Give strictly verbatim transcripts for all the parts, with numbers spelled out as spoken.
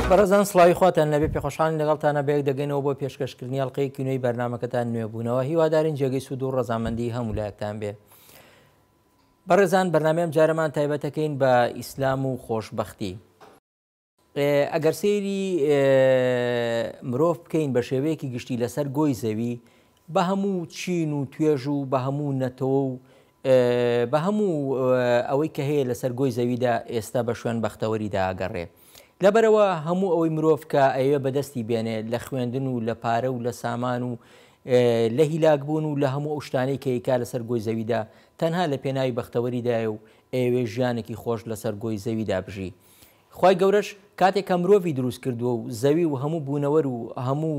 بەڕێزان سڵاوی خواتان لەبێ پێخۆشحاڵین لەگەڵتانە بەیەک دەگەینەوە بۆ پێشکەشکردنی هەڵقەی کینۆی بەرنامەکەتان نوێبوونەوە هیوادارین جێگەی سوود و ڕەزامەندی هەموو لایەکتان بێ. بەڕێزان بەرنامەیەم جارەمان تایبەتەکەین بە ئیسلام و خۆشبەختی. ئەگەر سەیری مرۆڤ بکەین بە شێوەیەکی گشتی لەسەر گۆی زەوی بە هەموو چین و توێژ و بە هەموو نەتەوە و بە هەموو ئەوەی کە هەیە لەسەر گۆی زەویدا ئێستا بە شوێن بەختەوەریدا ئاگەڕێ. لەبەرەوە هەموو ئەوەی مرۆڤ کە ئەوێ بەدەستی بێنێ لە خوێندن و لە پارە و لە سامان و لە هیلاکبوون و لە هەموو ئەو شتانەی کە ئەیکا لەسەر گۆی زەویدا تەنها لە پێناوی بەختەوەریدایە و ئێوێ ژیانێکی خۆش لەسەر گۆی زەویدا بژی. خی گەورەش کاتێک کە مرۆڤی دروست کردووە و زەوی و هەموو بوونەوەر و هەموو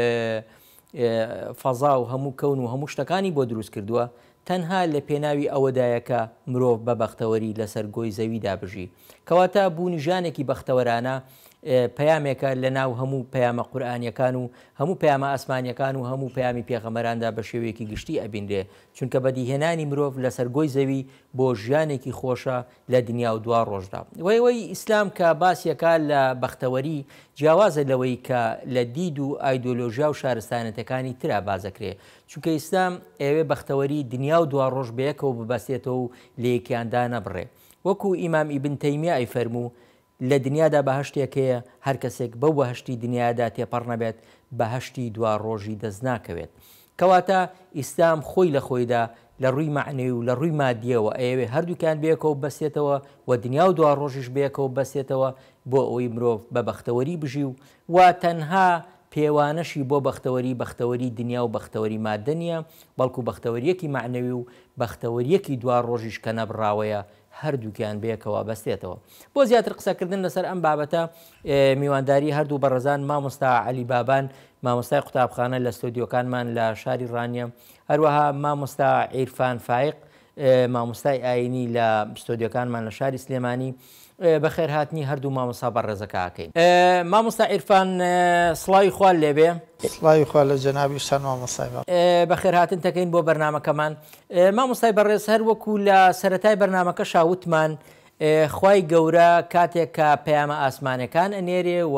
فەزا و هەموو کەون و هەموو شتەکانی بۆ دروست کردووە تەنها لە پێناوی ئەوەدایەکە مرۆڤ بە بەختەوەری لەسەر گۆی زەویدا بژی. کەواتە بوونی ژانێکی بەختەوەرانە پەیامێکە لە ناو هەموو پەیامە قورئانیەکان و هەموو پەیامە ئاسمانیەکان و هەموو پەیامی پێغەمبەراندا بە شێوەیەکی گشتی ئەبینرێ، چونکە بەدیهێنانی مرۆڤ لەسەر گۆی زەوی بۆ ژیانێکی خۆشە لە دنیا و دوا ڕۆژدا. وەی وەی ئیسلام کە باسیەکە لە بەختەوەری جیاوازە لەوەی کە لە دید و ئایدۆلۆژیا و شارستانەتەکانی ترا بازەکرێ، چونکە ئیسلام ئێوێ بەختەوەری دنیا و دوا ڕۆژ بەیەکەوە ببەستێتەوە و لە یەکیاندا نەبڕێ. وەکو ئیمام ئیبن تەیمیە ئەیفەرموو لە دنیادا بەهەشتێک هەیە هەر کەسێک بەو بەهەشتی دنیادا تێپەڕ نەبێت بەهەشتی دوا ڕۆژی دەست ناکەوێت. کەواتە ئیسلام خۆی لە خۆیدا لە ڕووی معنەوی و لە ڕووی مادیەوە ئەوێ هەردووکیان بەیەکەوە بەسێتەوە و دنیا و دوا ڕۆژیش بەیەکەوە بەسێتەوە بۆ ئەوەی مرۆڤ بە بەختەوەری بژی و وا تەنها پێوانەشی بۆ بەختەوەری بەختەوەری دنیا و بەختەوەری مادە نیە، بەڵکو بەختەوەریەکی معنەوی و بەختەوەریەکی دوا ڕۆژیش کە نەبڕاوەیە هەردووکیان بەیەکەوە بەستێتەوە. بۆ زیاتر قسەکردن لەسەر ئەم بابەتە میوانداری هەردوو بەڕێزان مامۆستا عەلی بابان مامۆستای قوتابخانە لە ستۆدیۆکانمان لە شاری ڕانیە، هەروەها مامۆستا عیرفان فایق مامۆستای ئاینی لە ستۆدیۆکانمان لە شاری سلێمانی بەخێر هاتنی هەردوو مامۆستا بەڕێزەکە ئاکەین. مامۆستا عیرفان سڵاوی خوال لێبێ. سڵاوی خوا لە جەنابی شان مامۆستای بەخێر هاتن تەکەین بۆ بەرنامەکەمان. مامۆستای بەڕێز هەر وەکو لە سەرەتای بەرنامەکە شاوتمان خوای گەورە کاتێک کە پەیامە ئاسمانەکان ئەنێرێ و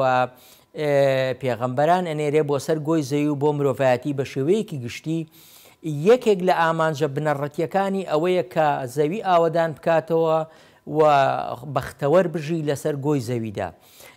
پێغەمبەران ئەنێرێ بۆ سەر گۆی زەوی و بۆ مرۆڤایەتی بە شێوەیەکی گشتی یەکێک لە ئامانجە بنەڕەتیەکانی ئەوەیە کە زەوی ئاوەدان بکاتەوە و بەختەوەر بژی لەسەر گۆی زەویدا.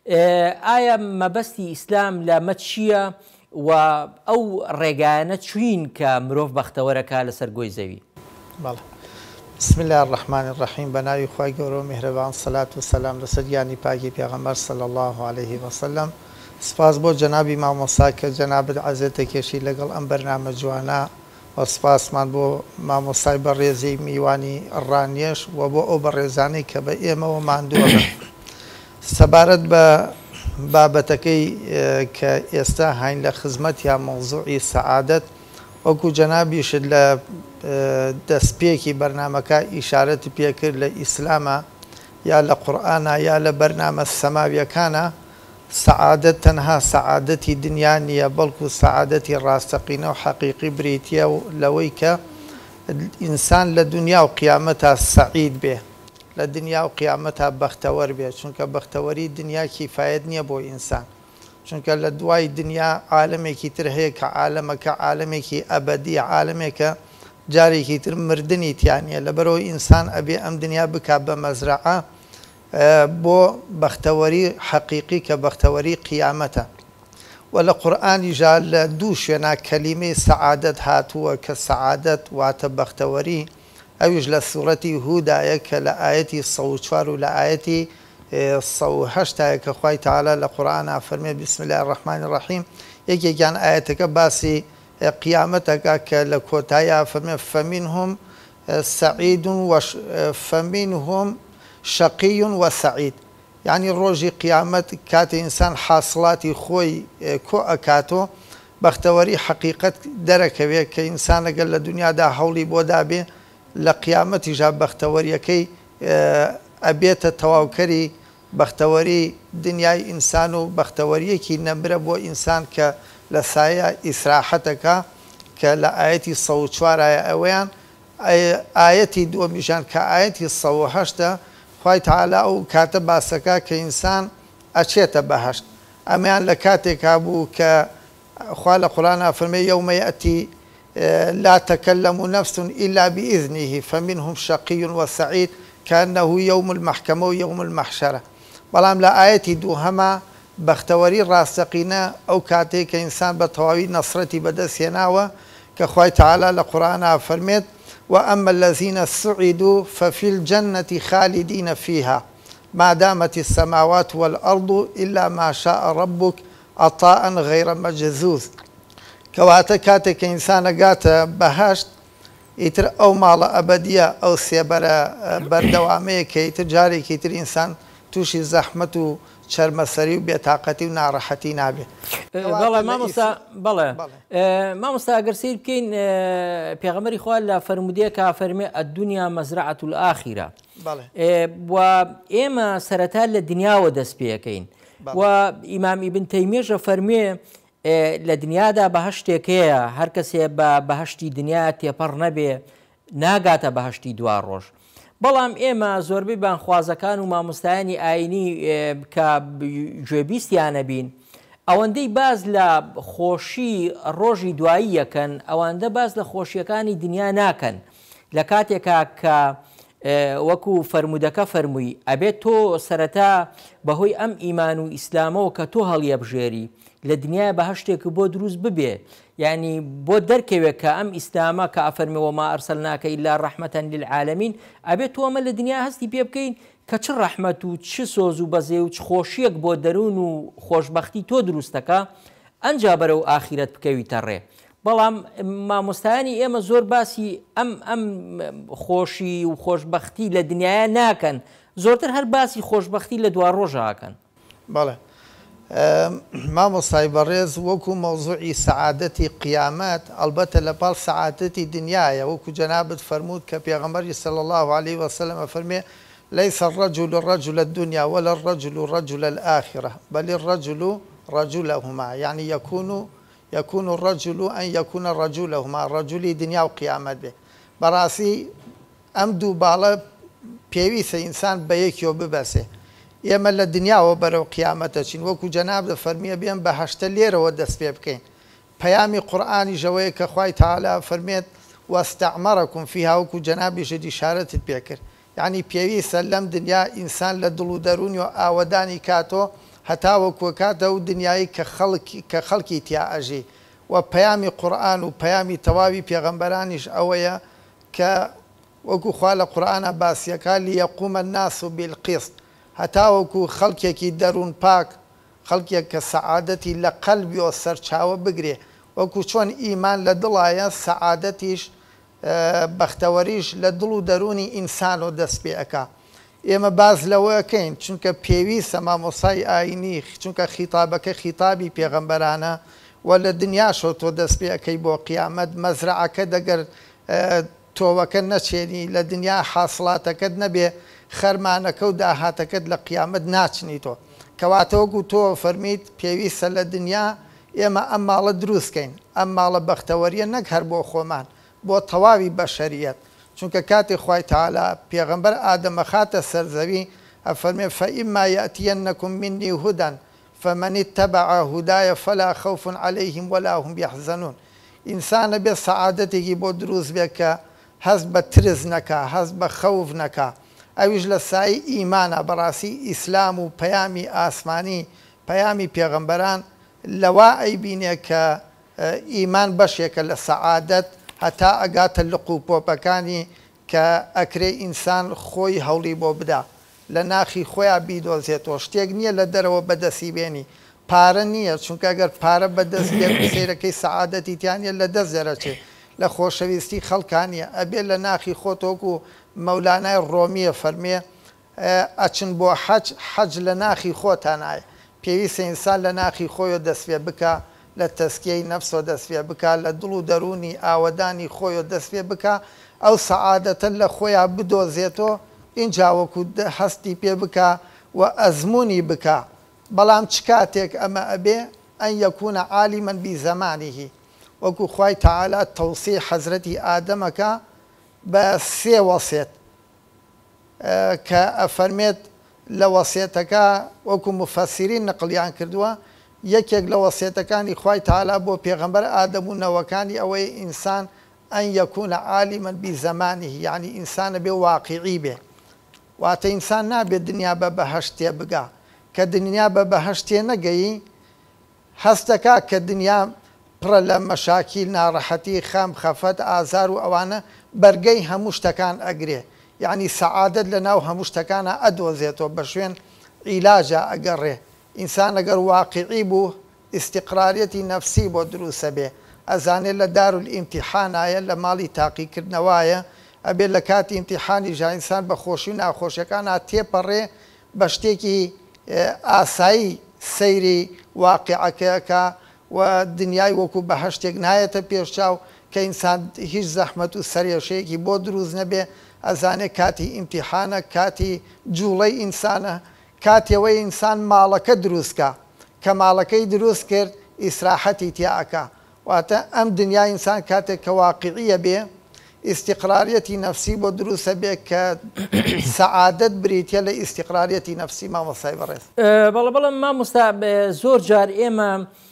ئایا مەبەستی ئیسلام لە مە چییە و ئەو ڕێگایانە چوین کە مرۆڤ بەختەوەرەکە لەسەر گۆی زەوی؟ بەڵێ. بسم الله الرحمن الرحیم. بە ناوی خوای گەورە و میهرەبان، سەلات و سەلام لەسەر گیانی پاکی پێغەمبەر صلی الله علیه وسلم. سپاس بۆ جەنابی مامۆستا کە جەنابەت عەزێتە کێشی لەگەڵ ئەم بەرنامە جوانە و سپاسمان بۆ مامۆستای بەڕێزی میوانی ڕانیەش و بۆ ئەو بەڕێزانەی کە بە ئێمەوە ماندووە بن. سەبارەت بە بابەتەکەی کە ئێستا هاین لە خزمەتیان مەوزوعی سەعادەت، وەکو جەنابیشت لە دەستپێکی بەرنامەکە ئیشارەتی پێکرد لە ئیسلامە یا لە قورئانە یا لە بەرنامە سەماویەکانە، سەعادەت تەنها سەعادەتی دنیا نییە، بەڵکو سەعادەتی ڕاستەقینە و حەقیقی بریتیە و لەوەی کە ئینسان لە دنیا و قیامەتە سەعید بێ، لە دنیا و قیامەتە بەختەوەر بێ، چونکە بەختەوەری دنیا کیفایەت نییە بۆ ئینسان، چونکە لە دوای دنیا عالەمێکی تر هەیە کە عالەمەکە عالەمێکی ئەبەدی، عالەمێکە جارێکی تر مردنی تیانە، لەبەرەوەی ئینسان ئەبێ ئەم دنیا بک بە مەزرعە بۆ بەختەوەری حەقیقی کە بەختەوەری قیامەتە. و لە قورئانیژا لە دوو شوێنە کەلیمەی سەعادەت هاتووە کە سەعادەت واتە بەختەوەری، ئەویش لە سوورەتی هودایە کە لە ئاەتی سە و چوار و لە ئاەتی سە و هەشتایە کە خوای تەعالا لە قورئانە فەرمێ بسم الله الرحمن الرحیم. یەکێکیان ئاەتەکە باسی قیامەتەکە کە لە کۆتاییە فەرمێ فەمینهم سەعید و فەمینهم شەقی و سەعید، یعنی ڕۆژی قیامەت کاتێ ئینسان حاصڵاتی خۆی کۆ ئەکاتۆ بەختەوەری حەقیقەت دەرەکەوێت کە ئینسان ئەگەر لە دنیادا هەوڵی بۆ دابێ لە قیامەتیژا بەختەوەریەکەی ئەبێتە تەواوکەری بەختەوەری دنیای ئینسان و بەختەوەریەکی نەمرە بۆ ئینسان کە لە سایە ئیسراحەتەکە کە لە ئاەتی سە و چوارایە ئەوەیان ئاەتی دووەمیشان کە ئاەتی سە و هەشتە خوای تەعالا ئەو کاتە باسەکە کە ئینسان ئەچێتە بەهەشت ئەمەیان لە کاتێکا بوو کە خوا لە قورآنا فەرمێ یەومە یەأتی لا تكلم نفس إلا بإذنه فمنهم شقي وسعيد كأنه يوم المحكمة ويوم المحشرة. بەڵام لە ئاەتی دووهەمە بەختەوەری ڕاستەقینە ئەو کاتێک کە ئینسان بە تەواوی نەسرەتی بەدەستهێناوە کە خوای تەعالا لە قورئانە فەرمێت وأما الذين سعدوا ففي الجنة خالدين فيها ما دامت السماوات والأرض إلا ما شاء ربك عطاء غير مجزوز. کەواتە کاتێک کە ئینسانە گاتە بەهەشت ئیتر ئەو ماڵە ئەبەدیە ئەو سێبەرە بەردەوامەیە کە ئیتر جارێکی تر ئینسان تووشی زەحمەت و چەرمەسەری و بێتاقەتی و ناڕەحەتی نابێت. بەڵێ مامۆستا بەڵێ مامۆستا ئەگەر سیر بکەین پێغەمبەری خوا لە فەرمودەیەکە فەرمێ ئەددونیا مەزرعەة الآخرە و ئێمە سەرەتا لە دنیاوە دەست پێەکەین و ئیمام ئیبن تەیمیەش فەرمێ لە دنیادا بەهەشتێکەیە هەر کەسێ بە بەهەشتی دنیا تێپەڕ نەبێ ناگاتە بەهەشتی دوا ڕۆژ. بەڵام ئێمە زۆربەی بانخوازەکان و مامۆستایانی ئاینی کە گوێبیستیانە بین ئەوەندەی باز لە خۆشی ڕۆژی دوایی یەکەن ئەوەندە باز لە خۆشیەکانی دنیا ناکەن لە کاتێکا کە وەکو فەرمودەکە فەرمووی ئەبێت تۆ سەرەتا بەهۆی ئەم ئیمان و ئیسلامەوە کە تۆ هەڵیەبژێری لە دنیای بەهەشتێک بۆ دروست ببێ یعنی بۆ دەرکەوێت کە ئەم ئیسلامە کە ئەفەرمێەوە ما ئەرسەلناکە ئیلا ڕەحمەتەن للعالەمین ئەبێت تۆ ئەمە لە دنیا هەستی پێ بکەین کە چ ڕەحمەت و چ سۆز و بەزێ و چ خۆشیەک بۆ دەروون و خۆشببختی تۆ دروستەکە ئەنجا بەرەو ئاخرەت بکەویتە ڕێ. بەڵام مامۆستایانی ئێمە زۆر باسی ئەم ئەم خۆشی و خۆشببختی لە دنیاە ناکەن زۆرتر هەر باسی خۆشببختی لە دوا ڕۆژاکەن. بەڵێ مامۆستای بەڕێز وەکو مەوزوعی سەعادەتی قیامەت ئەلبەتە لە پاڵ سەعادەتی دنیاە وەکو جەنابەت فەرموود کە پێغەمبەری صلی الله عليه وسلم فەرمێ ليس الرجل رجل الدنيا ولا الرجل رجل الآخرة بل الرجل رجلهما يعني يكون يكون الرجل أن يكون رجلهما رجل دنيا وقيامت به براسي ئەم دوو باڵە پێویستە ئینسان بە یەکیەوە ببەسێ. ئێمە لە دنیاوە بەرەو قیامەتە چین وەکو جەناب دە فەرمیە بێن بە هەشتە لێرەوە دەست پێ بکەین. پەیامی قورئانی ژەوەیە کە خوای تەعالا فەرمێت واستعمركم فيها وەکو جەنابیشت ئیشارەتت پێ کرد. یعنی پێویستە لەم دنیا ئینسان لە دڵ و دەرونی و ئاوەدانی کاتۆ هەتا وەکوە کاتە و دنیایی کە خەڵکی تیا ئەژی و پەیامی قورئان و پەیامی تەواوی پێغەمبەرانیش ئەوەیە کە وەکو خوا لە قورئانە باسیەکە لیەقومە الناس بالقسط هەتا وەکو خەڵکێکی دەروون پاک خەڵکێک کە سەعادەتی لە قەلبیەوە سەرچاوە بگرێ وەکو چۆن ئیمان لە دڵایە سەعادەتیش بەختەوەریش لە دڵ و دەرونی ئینسان و دەست پێ ئەکا. ئێمە باز لەوەکەین چونکە پێویستە مامۆسای ئاینی چونکە خیتابەکە خیتابی پێغەمبەرانە و لە دنیاشەوە تۆ دەست پێ ئەەکەی بۆ قیامەت مەزرعەکە دەگەر تۆوەکە نەچێنی لە دنیا حاصڵاتەکەت نەبێ خەرمانەکە و داهاتەکەت لە قیامەت ناچنی تۆ کەواتە وەکو تۆ فەرمیت پێویستە لە دنیا ئێمە ئەم ماڵە دروستکەین ئەم ماڵە بەختەوەریە نەک هەر بۆ خۆمان بۆ تەواوی بەشەریەت چونکە کاتی خوای تەعالا پێغەمبەر ئادەمە خاتە سەرزەوی ئەفەرمێ فەئیما یەأتیەنەکم منی هودەن فمن اتبع هدايا فلا خوف عليهم ولا هم يحزنون. ئینسانە بێ سەعادەتێکی بۆ دروست بێت کە هەست بە ترس نەکا هەست بە خەوف نەکا ئەویش لە سایی ئیمانە بەڕاستی ئیسلام و پەیامی ئاسمانی پەیامی پێغەمبەران لەوا ئەیبینێ کە ئیمان بەشێکە لە سەعادەت هەتا ئەگاتە لق و پۆپەکانی کە ئەکرێ ئینسان خۆی هەوڵی بۆ بدا لە ناخی خۆیان بیدۆزێتەوە شتێک نییە لە دەرەوە بەدەستی بێنی پارە نییە چونکە ئەگەر پارە بەدەست بێت سیرەکەی سەعادەتی تیانە لە دەست دەرەچێ لە خۆشەویستی خەڵکانیە ئەبێت لە ناخی خۆتۆکو مەولانای ڕۆمیە فەرمێ ئەچن بۆ حەج حەج لە ناخی خۆتانایە پێویستە ئینسان لە ناخی خۆیەوە دەستێ بکە لە تەسکیەی نەفسەوە دەستێ بکە لە دڵ و دەرونی ئاوەدانی خۆیەوە دەستێ بکە ئەو سەعادەتە لە خۆیان بدۆزێتەوە اینجا وەکو هەستی پێ بکە و ئەزمموی بکە. بەڵام چ کاتێک ئەمە ئەبێ ئەن یەکوونە عالیمەن بیزەمانیهی وەکو خوای تەعالا تەوسی حەزرەتی ئادەمەکە بە سێ وەسێت کە ئەفەرمێت لە وەسێتەکە وەکو مفەسیرین نەقلیان کردووە یەکێک لە وەسیەتەکانی خوای تەعالا بۆ پێغەمبەر ئادەم و نەوەکانی ئەوەی ئینسان ئەن یەکونە عالیمەن بیزەمانیه، یعنی ئینسانە بێ واقعی بێ، واتە ئینسان نابێت دنیا بە بەهەشتێ بگا، کە دنیا بە بەهەشتێ نەگەیی هەستەکە کە دنیا پڕە لە مەشاکیل، ناڕەحەتی، خەم، خەفەت، ئازار و ئەوانە بەرگەی هەموو شتەکان ئەگرێ، یعنی سەعادەت لە ناو هەموو شتەکانە ئەدۆزێتەوە، بە شوێن عیلاجە ئەگەڕێ. ئینسان ئەگەر واقعی بوو ئیستیقراریەتی نەفسی بۆ دروستە بێ، ئەزانێت لە دارولئیمتیحانایە، لە ماڵی تاقیکردنەوەیە، ئەبێت لە کاتی ئیمتیحانی ژا ئینسان بە خۆشی و ناخۆشیەکانە تێپەڕێ بە شتێکی ئاسایی سەیری واقعەکەیەکە و دنیای وەکو بەهەشتێک نایەتە پێشچاو کە ئینسان هیچ زەحمەت و سەرێشەیەکی بۆ دروست نەبێ، ئەزانێت کاتی ئیمتیحانە، کاتی جوڵەی ئینسانە، کاتێوەی ئینسان ماڵەکە دروستکە، کە ماڵەکەی دروست کرد ئیسراحەتی تیاکە. واتە ئەم دنیا ئینسان کاتێک کە واقعیە بێ، ئیستیقراریەتی نەفسی بۆ دروستە بێ کە سەعادەت بریتە لە ئیستیقراریەتی نەفسی. مامۆستای بەڕێز بەڵێ بەڵام مامۆستا زۆر جار ئێمە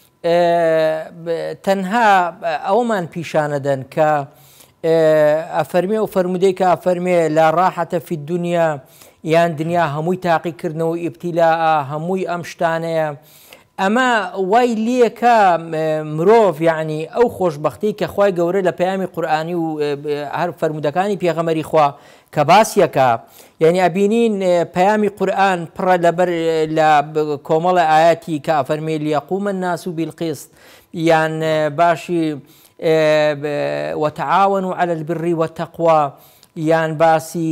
تەنها ئەومان پیشانەدەن کە ئەفەرمێ و فەرمودەی کە ئەفەرمێ لا ڕاحەتە فی الدنیا، یان دنیا هەمووی تاقیکردنەوە و ئیبتیلاء هەمووی ئەم شتانەیە. ئەمە وای لێکە مرۆڤ یعنی ئەو خۆشببختی کە خوای گەورە لە پەیامی قورئانی و هەر فەرمودەکانی پێغەمبەری خوا کە باسیەکە، یعنی ئەبینین پەیامی قورئان پڕە لەبەر لە کۆمەڵە ئاەتی کە ئەفەرمێ لیەقومە الناس بالقسط، یان باشی وتعاونوا على البر والتقوى، یان باسی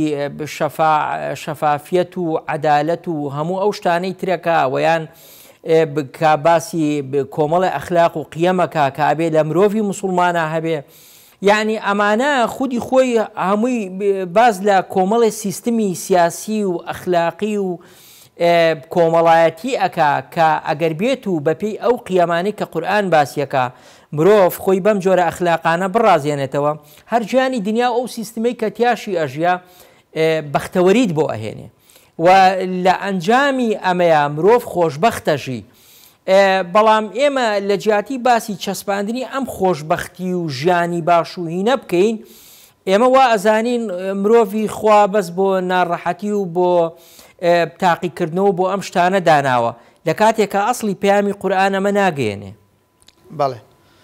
شەفافیەت و عەدالەت و هەموو ئەو شتانەی ترەکە، و یان کا باسی کۆمەڵی ئەخلاق و قیەمەکە کە ئەبێ لە مرۆڤی موسڵمانە هەبێ. یعنی ئەمانە خودی خۆی هەمووی باز لە کۆمەڵی سیستمی سیاسی و ئەخلاقی و کۆمەڵایەتی ئەکا کە ئەگەر بێت و بەپێی ئەو قیەمانەی کە قورئان باسیەکە مرۆڤ خۆی بەم جۆرە ئەخلاقانە بڕازێنێتەوە، هەر گیانی دنیا ئەو سیستمەی کە تیاشی ئەژیا بەختەوەریت بۆ ئەهێنێ و لە ئەنجامی ئەمەیە مرۆڤ خۆشببختەژی. بەڵام ئێمە لە جیاتی باسی چەسپاندنی ئەم خۆشببختی و ژیانی باش و هینە بکەین، ئێمە وا ئەزانین مرۆڤی خوا بەس بۆ ناڕەحەتی و بۆ تاقیکردنەوە بۆ ئەم شتانە داناوە، لە کاتێکە ئەسڵی پەیامی قورئان ئەمە ناگەێنێ. بەڵێ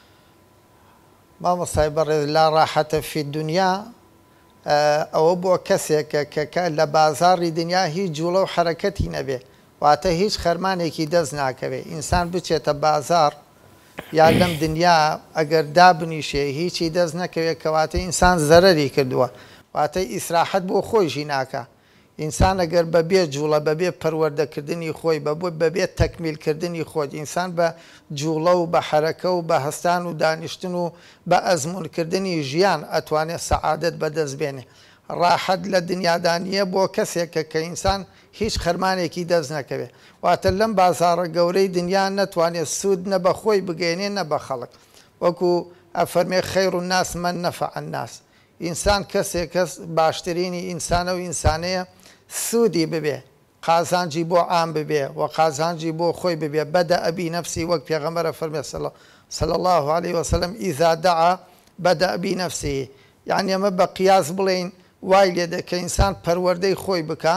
مامۆستای بەڕێز، لا ڕاحەتە فی دنیا ئەوە بۆ کەسێکە کە لە بازاڕی دنیا هیچ جوڵە و حرەکەتی نەبێ، واتە هیچ خەرمانێکی دەست ناکەوێ. ئینسان بچێتە بازار یا لەم دنیا ئەگەر دابنیشێ هیچی دەست نەکەوێت، کەواتە ئینسان زەرەری کردووە، واتە ئیسراحەت بۆ خۆیشی ناکە. ئینسان ئەگەر بەبێ جوڵە، بەبێ پەروەردەکردنی خۆی، بەبێ تەکمیلکردنی خۆی، ئینسان بە جوڵە و بە حرەکە و بە هەستان و دانیشتن و بە ئەزمونکردنی ژیان ئەتوانێت سەعادەت بەدەست بێنێ. ڕاحەت لە دنیادانیە بۆ کەسێکە کە ئینسان هیچ خەرمانێکی دەست نەکەوێ، واتە لەم بازاڕە گەورەی دنیا نەتوانێت سوود نە بە خۆی بگەێنێ نە بە خەڵک. وەکو ئەفەرمێ خەیر الناس من نەفع الناس، ئینسان کەسێک کەس باشترینی ئینسانە و ئینسانەیە سوودی ببێ، قازانجی بۆ عام ببێ و قازانجی بۆ خۆی ببێ. بەدە ئەبی نەفسی، وەک پێغەمبەرە فەرمێ صلی الله عليه وسلم ئیذا دعا بەدە ئەبی نەفسی، یعنی ئەمە بە قیاس بڵێین وای لێ دەکە ئینسان پەروەردەی خۆی بکە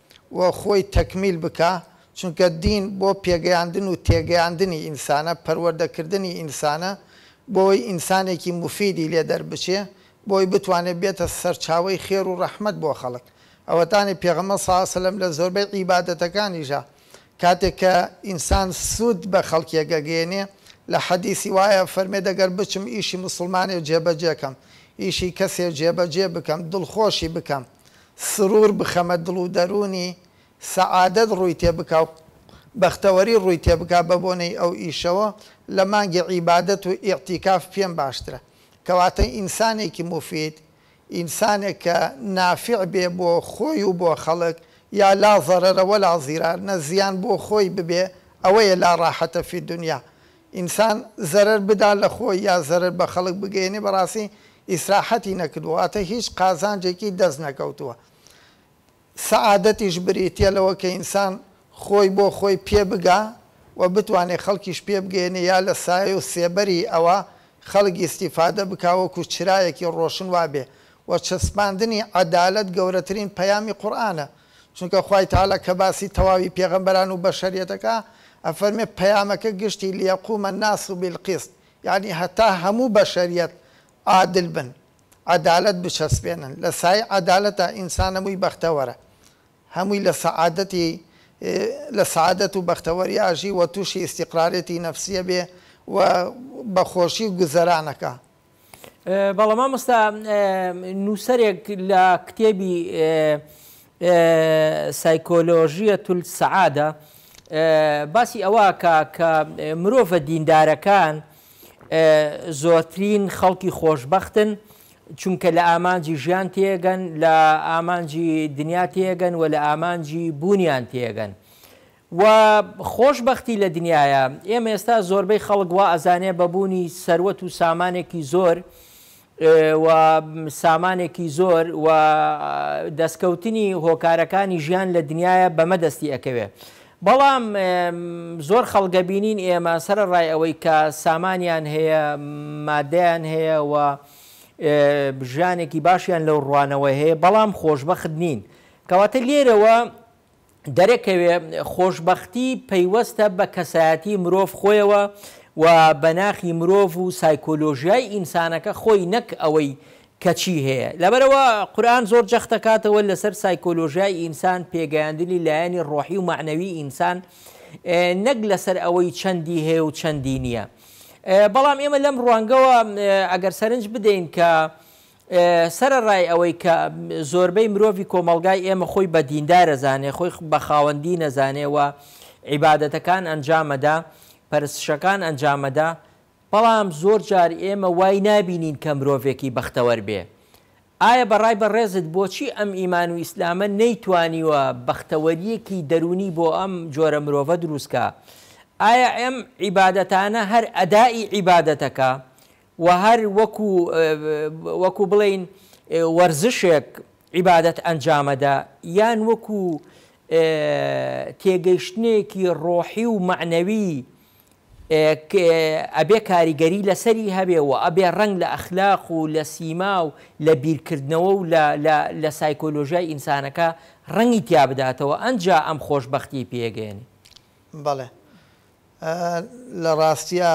و خۆی تەکمیل بکە، چونکە دین بۆ پێگەیاندن و تێگەیاندنی ئینسانە، پەروەردەکردنی ئینسانە، بۆی ئینسانێکی مفیدی لێ دەربچێ، بۆی بتوانێت بێتە سەرچاوەی خێر و ڕەحمەت بۆ خەڵک. ئەوەتانی پێغەمبەر صلی الله علیه وسلم لە زۆربەی عیبادەتەکانیژە کاتێک کە ئینسان سوود بە خەڵکیەگەگەێنێ، لە حەدیسی وایە فەرمێ دەگەر بچم ئیشی مسلمانێ جێبەجێکەم، ئیشی کەسێ جێبەجێ بکەم، دڵخۆشی بکەم، سرور بخەمە دڵ و دەرونی، سەعادەت ڕووی تێ بکە و بەختەوەری ڕووی تێ بکە بە بۆنەی ئەو ئیشەوە، لە مانگی عیبادەت و ئیعتیکاف پێم باشترە. کەواتە ئینسانێکی مفید، ئینسانێک کە نافع بێ بۆ خۆی و بۆ خەڵک، یا لا ضەرەرە وەلا ضیرار، نە زیان بۆ خۆی ببێ، ئەوەیە لا ڕاحەتە فی دنیا. ئینسان زەرەر بدا لە خۆی یا زەرەر بە خەڵک بگەێنێ، بەڕاستی ئیسراحەتی نەکردووە، واتە هیچ قازانجێکی دەست نەکەوتووە. سەعادەتیش بریتە لەوە کە ئینسان خۆی بۆ خۆی پێ بگا و بتوانێت خەڵکیش پێ بگەێنێ یا لە سایە و سێبەری ئەوە خەڵکی ئیسیفادە بکاوەکو چرایەکی ڕۆشن وابێ و چەسپاندنی عەدالەت گەورەترین پەیامی قورئانە چونکە خوای تەعالا کە باسی تەواوی پێغەمبەران و بەشەریەتەکە ئەفەرمێ پەیامەکە گشتی لیەقومە الناس بالقسط یعنی هەتا هەموو بەشەریەت عادل بن عەدالەت بچەسپێنن لە سایە عەدالەتە ئینسان هەمووی بەختەوەرە هەمووی لە سەعادەتی لە سعادەت و بەختەوەری ئاژی و تووشی ئیستیقرارێتی نەفسیە بێ و بەخۆشی گوزەرانەکە. بەڵام مامۆستا نووسەرێک لە کتێبی سایکۆلۆژیەت السەعادە باسی ئەوە کە کە مرۆڤە دیندارەکان زۆرترین خەڵکی خۆشبەختن چونکە لە ئامانجی ژیان تێگەن لە ئامانجی دنیا تێگەن و لە ئامانجی بوونیان تێگەن و خۆشبەختی لە دنیاە ئێمە ئێستا زۆربەی خەڵک وا ئەزانێ بەبوونی سەروەت و سامانێکی زۆر و سامانێکی زۆر و دەستکەوتنی هۆکارەکانی ژیان لە دنیاە بەمە دەستی ئەەکەوێ بەڵام زۆر خەڵگە بینین ئێمە سەرڕای ئەوەی کە سامانیان هەیە مادەیان هەیە و ژیانێکی باشیان لەو ڕوانەوە هەیە بەڵام خۆشبەخت نین کەواتە لێرەوە دەرەکەوێ خۆشببختی پەیوەستە بە کەسایەتی مرۆڤ خۆیەوە و بەناخی مرۆڤ و سایکۆلۆژیای ئینسانەکە خۆی نەک ئەوەی کەچی هەیە لەبەرەوە قورئان زۆر جەختەکاتەوە لەسەر سایکۆلۆژیای ئینسان پێگەیاندنی لایەنی ڕۆحی و معنەوی ئینسان نەک لەسەر ئەوەی چەندی هەیە و چەندی نییە بەڵام ئێمە لەم ڕوانگەوە ئەگەر سەرنج بدەین کە سەرڕای ئەوەی کە زۆربەی مرۆڤی کۆمەڵگای ئێمە خۆی بە دیندارە زانێ خۆی بە خاوەندی نەزانێ و عیبادەتەکان ئەنجامەدا پەرستشەکان ئەنجامەدا بەڵام زۆر جار ئێمە وای نابینین کە مرۆڤێکی بەختەوەر بێ ئایا بەڕای بەڕێزت بۆچی ئەم ئیمان و ئیسلامە نەیتوانیوە بەختەوەریەکی دەرونی بۆ ئەم جۆرە مرۆڤە دروستکە ئایا ئەم عیبادەتانە هەر ئەدای عیبادەتەکە و هەر وەکو وەکو بڵین وەرزشێک عیبادەت ئەنجامەدا یان وەکو تێگەیشتنێکی ڕۆحی و معنەوی ئەبێ کاریگەری لەسەری هەبێ و ئەبێ ڕنگ لە ئەخلاق و لە سیما و لە بیرکردنەوە و لە سایکۆلۆژیای ئینسانەکە ڕەنگی تیا بداتەوە ئەنجا ئەم خۆشبەختی پێگەێنی بەڵێ لە ڕاستیە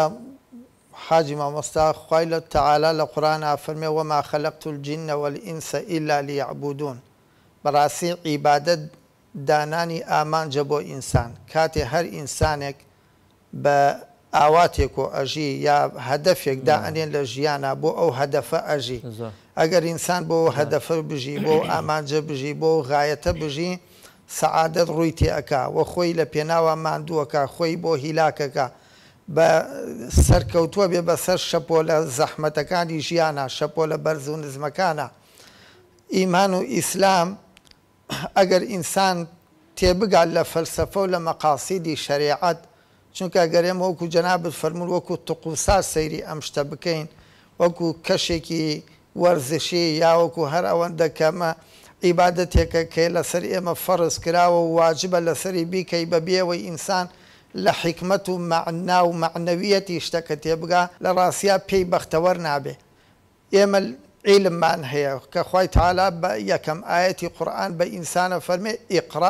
حاجی مامۆستا خوای لە تەعالا لە قورئانە فەرمێ وەما خەلەقت الجن والئینس ئیلا لیعبودون بەڕاستی عیبادەت دانانی ئامانجە بۆ ئینسان کاتێ هەر ئینسانێک بە ئاواتێک و ئەژی یا هەدەفێک دائەنێن لە ژیانە بۆ ئەو هەدەفە ئەژی ئەگەر ئینسان بۆ هەدەفە بژی بۆ ئامانجە بژی بۆ غایەتە بژی سەعادەت ڕووی تێئەکا و خۆی لە پێناوە ماندووەکە خۆی بۆ هیلاکەکە بە سەرکەوتووە بێ بەسەر شەپۆ لە زەحمەتەکانی ژیانە شەپۆ لە بەرز و نزمەکانە ئیمان و ئیسلام ئەگەر ئینسان تێبگات لە فەلسەفە و لە مەقاسیدی شەریعەت چونکە گەرێمە وەکو جەنابت فەرموون وەکو توقوسا سەیری ئەم شتە بکەین وەکو کەشێکی وەرزشی یا وەکو هەر ئەوەندە کەمە عیبادەتێکە کە لەسەر ئێمە فەرز کراوە و واجبە لەسەری بیکەی بەبێەوەی ئینسان لە حکمت و معنا و معنەویەتی شتەکە تێبگا لە ڕاستیا پێی بەختەوەر نابێ ئێمە عیلممان هەیە کە خوای تەعالا بە یەکەم ئایەتی قورئان بە ئینسانە فەرمێ ئیقڕە